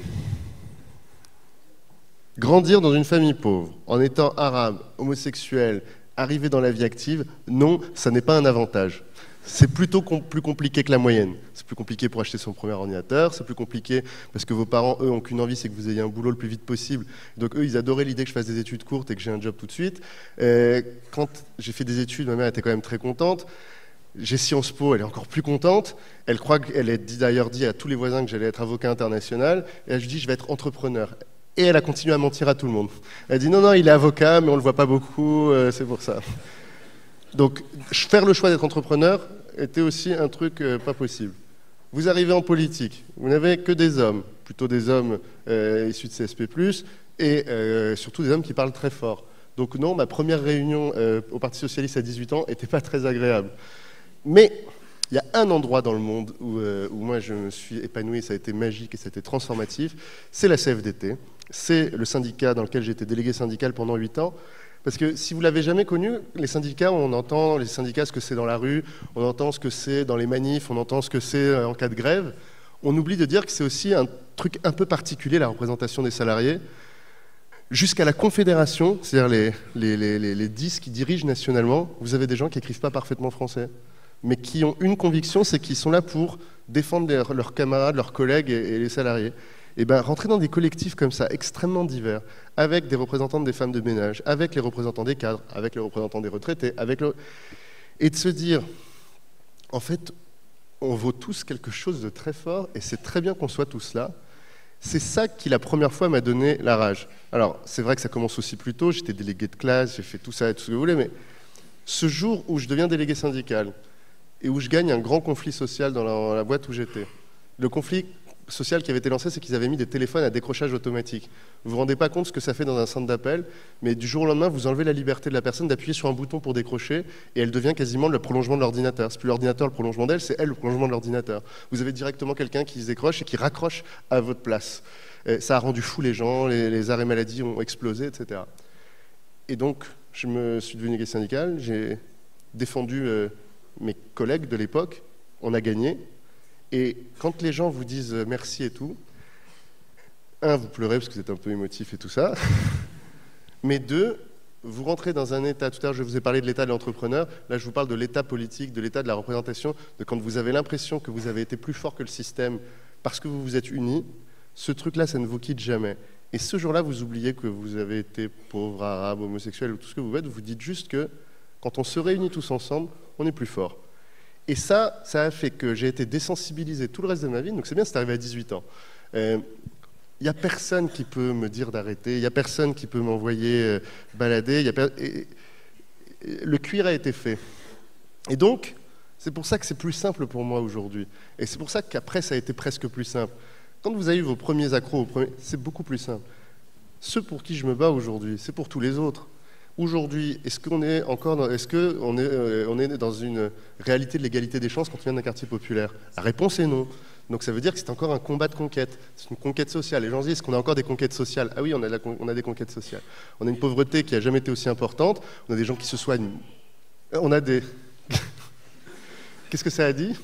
[SPEAKER 3] Grandir dans une famille pauvre, en étant arabe, homosexuel, arriver dans la vie active, non, ça n'est pas un avantage. C'est plutôt plus compliqué que la moyenne. C'est plus compliqué pour acheter son premier ordinateur, c'est plus compliqué parce que vos parents, eux, ont qu'une envie, c'est que vous ayez un boulot le plus vite possible. Donc eux, ils adoraient l'idée que je fasse des études courtes et que j'ai un job tout de suite. Quand j'ai fait des études, ma mère était quand même très contente. J'ai Sciences Po, elle est encore plus contente. Elle croit qu'elle a d'ailleurs dit à tous les voisins que j'allais être avocat international. Et elle dit, je vais être entrepreneur. Et elle a continué à mentir à tout le monde. Elle dit, non, non, il est avocat, mais on ne le voit pas beaucoup, c'est pour ça. Donc, faire le choix d'être entrepreneur était aussi un truc pas possible. Vous arrivez en politique, vous n'avez que des hommes, plutôt des hommes issus de CSP+, et surtout des hommes qui parlent très fort. Donc non, ma première réunion au Parti Socialiste à 18 ans n'était pas très agréable. Mais il y a un endroit dans le monde où moi je me suis épanoui, ça a été magique et ça a été transformatif, c'est la CFDT. C'est le syndicat dans lequel j'ai été délégué syndical pendant 8 ans. Parce que si vous l'avez jamais connu, les syndicats, on entend les syndicats ce que c'est dans la rue, on entend ce que c'est dans les manifs, on entend ce que c'est en cas de grève. On oublie de dire que c'est aussi un truc un peu particulier, la représentation des salariés. Jusqu'à la confédération, c'est-à-dire les 10 qui dirigent nationalement, vous avez des gens qui n'écrivent pas parfaitement français, mais qui ont une conviction, c'est qu'ils sont là pour défendre leurs camarades, leurs collègues et les salariés. Et bien, rentrer dans des collectifs comme ça, extrêmement divers, avec des représentants des femmes de ménage, avec les représentants des cadres, avec les représentants des retraités, et de se dire, en fait, on vaut tous quelque chose de très fort, et c'est très bien qu'on soit tous là. C'est ça qui, la première fois, m'a donné la rage. Alors, c'est vrai que ça commence aussi plus tôt, j'étais délégué de classe, j'ai fait tout ça et tout ce que vous voulez, mais ce jour où je deviens délégué syndical, et où je gagne un grand conflit social dans la boîte où j'étais, le conflit social qui avait été lancé, c'est qu'ils avaient mis des téléphones à décrochage automatique. Vous vous rendez pas compte ce que ça fait dans un centre d'appel, mais du jour au lendemain, vous enlevez la liberté de la personne d'appuyer sur un bouton pour décrocher, et elle devient quasiment le prolongement de l'ordinateur. C'est plus l'ordinateur le prolongement d'elle, c'est elle le prolongement de l'ordinateur. Vous avez directement quelqu'un qui se décroche et qui raccroche à votre place. Et ça a rendu fou les gens, les arrêts maladie ont explosé, etc. Et donc, je me suis devenu délégué syndical, j'ai défendu mes collègues de l'époque, on a gagné. Et quand les gens vous disent merci et tout, un, vous pleurez parce que vous êtes un peu émotif et tout ça, mais deux, vous rentrez dans un état, tout à l'heure je vous ai parlé de l'état de l'entrepreneur, là je vous parle de l'état politique, de l'état de la représentation, de quand vous avez l'impression que vous avez été plus fort que le système parce que vous vous êtes unis, ce truc-là, ça ne vous quitte jamais. Et ce jour-là, vous oubliez que vous avez été pauvre, arabe, homosexuel ou tout ce que vous êtes, vous dites juste que quand on se réunit tous ensemble, on est plus fort. Et ça a fait que j'ai été désensibilisé tout le reste de ma vie, donc c'est bien, c'est arrivé à 18 ans. Il n'y a personne qui peut me dire d'arrêter, il n'y a personne qui peut m'envoyer balader, le cuir a été fait. Et donc, c'est pour ça que c'est plus simple pour moi aujourd'hui. Et c'est pour ça qu'après, ça a été presque plus simple. Quand vous avez eu vos premiers accros, c'est beaucoup plus simple. Ceux pour qui je me bats aujourd'hui, c'est pour tous les autres. Aujourd'hui, est-ce qu'on est dans une réalité de l'égalité des chances quand on vient d'un quartier populaire? La réponse est non. Donc ça veut dire que c'est encore un combat de conquête. C'est une conquête sociale. Les gens disent, est-ce qu'on a encore des conquêtes sociales? Ah oui, on a des conquêtes sociales. On a une pauvreté qui n'a jamais été aussi importante. On a des gens qui se soignent. On a des... Qu'est-ce que ça a dit?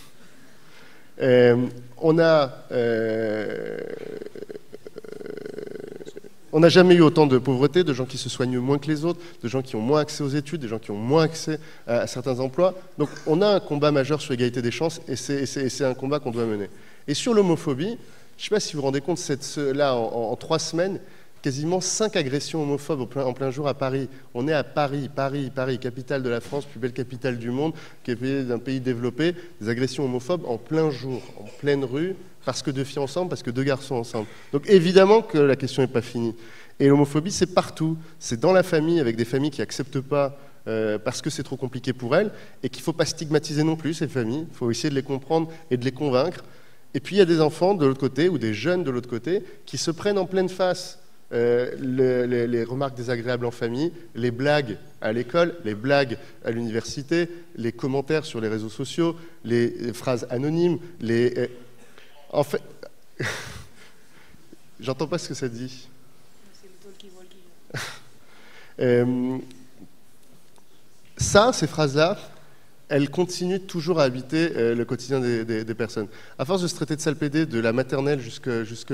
[SPEAKER 3] On n'a jamais eu autant de pauvreté, de gens qui se soignent moins que les autres, de gens qui ont moins accès aux études, de gens qui ont moins accès à certains emplois. Donc on a un combat majeur sur l'égalité des chances et c'est un combat qu'on doit mener. Et sur l'homophobie, je ne sais pas si vous vous rendez compte, là en 3 semaines, quasiment 5 agressions homophobes en plein jour à Paris. On est à Paris, capitale de la France, plus belle capitale du monde, qui est d'un pays développé, des agressions homophobes en plein jour, en pleine rue, parce que 2 filles ensemble, parce que 2 garçons ensemble. Donc évidemment que la question n'est pas finie. Et l'homophobie, c'est partout. C'est dans la famille, avec des familles qui n'acceptent pas parce que c'est trop compliqué pour elles, et qu'il ne faut pas stigmatiser non plus ces familles. Il faut essayer de les comprendre et de les convaincre. Et puis il y a des enfants de l'autre côté, ou des jeunes de l'autre côté, qui se prennent en pleine face les remarques désagréables en famille, les blagues à l'école, les blagues à l'université, les commentaires sur les réseaux sociaux, les phrases anonymes, En fait, j'entends pas ce que ça dit. Ces phrases-là, elles continuent toujours à habiter le quotidien des personnes. À force de se traiter de sale PD de la maternelle jusque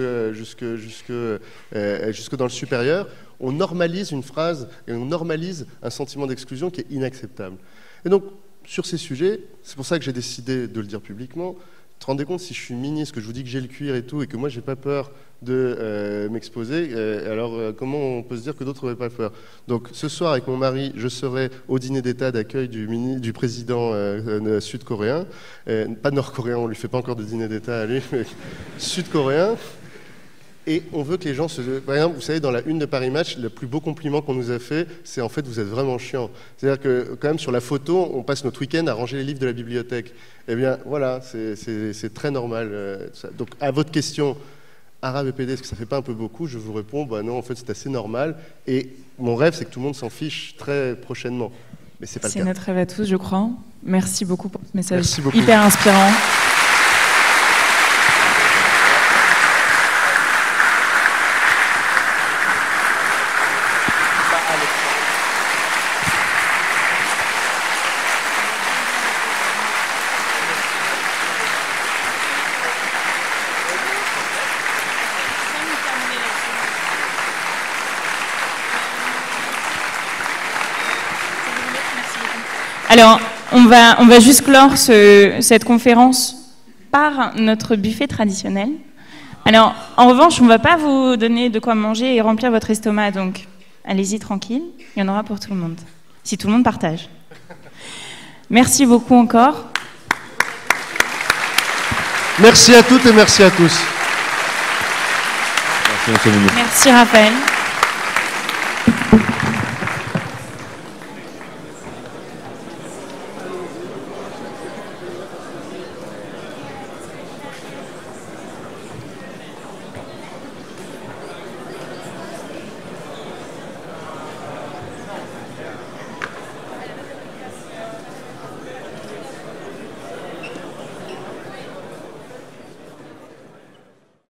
[SPEAKER 3] dans le supérieur, on normalise une phrase et on normalise un sentiment d'exclusion qui est inacceptable. Et donc, sur ces sujets, c'est pour ça que j'ai décidé de le dire publiquement. Vous te rendez compte, si je suis ministre, que je vous dis que j'ai le cuir et tout, et que moi j'ai pas peur de m'exposer, alors comment on peut se dire que d'autres n'auraient pas peur? Donc ce soir, avec mon mari, je serai au dîner d'État d'accueil du président sud-coréen, pas nord-coréen, on lui fait pas encore de dîner d'État à lui, mais sud-coréen. Et on veut que les gens se... Par exemple, vous savez, dans la une de Paris Match, le plus beau compliment qu'on nous a fait, c'est en fait, vous êtes vraiment chiant. C'est-à-dire que, quand même, sur la photo, on passe notre week-end à ranger les livres de la bibliothèque. Eh bien, voilà, c'est très normal. Donc, à votre question, arabe et PD, est-ce que ça fait pas un peu beaucoup? Je vous réponds, bah non, en fait, c'est assez normal. Et mon rêve, c'est que tout le monde s'en fiche très prochainement. Mais c'est pas le cas.
[SPEAKER 4] C'est notre rêve à tous, je crois. Merci beaucoup pour ce message
[SPEAKER 3] Merci
[SPEAKER 4] hyper inspirant. Alors, on va juste clore cette conférence par notre buffet traditionnel. Alors, en revanche, on ne va pas vous donner de quoi manger et remplir votre estomac, donc allez-y tranquille, il y en aura pour tout le monde, si tout le monde partage. Merci beaucoup encore.
[SPEAKER 3] Merci à toutes et merci à tous.
[SPEAKER 2] Merci,
[SPEAKER 4] Merci Raphaël.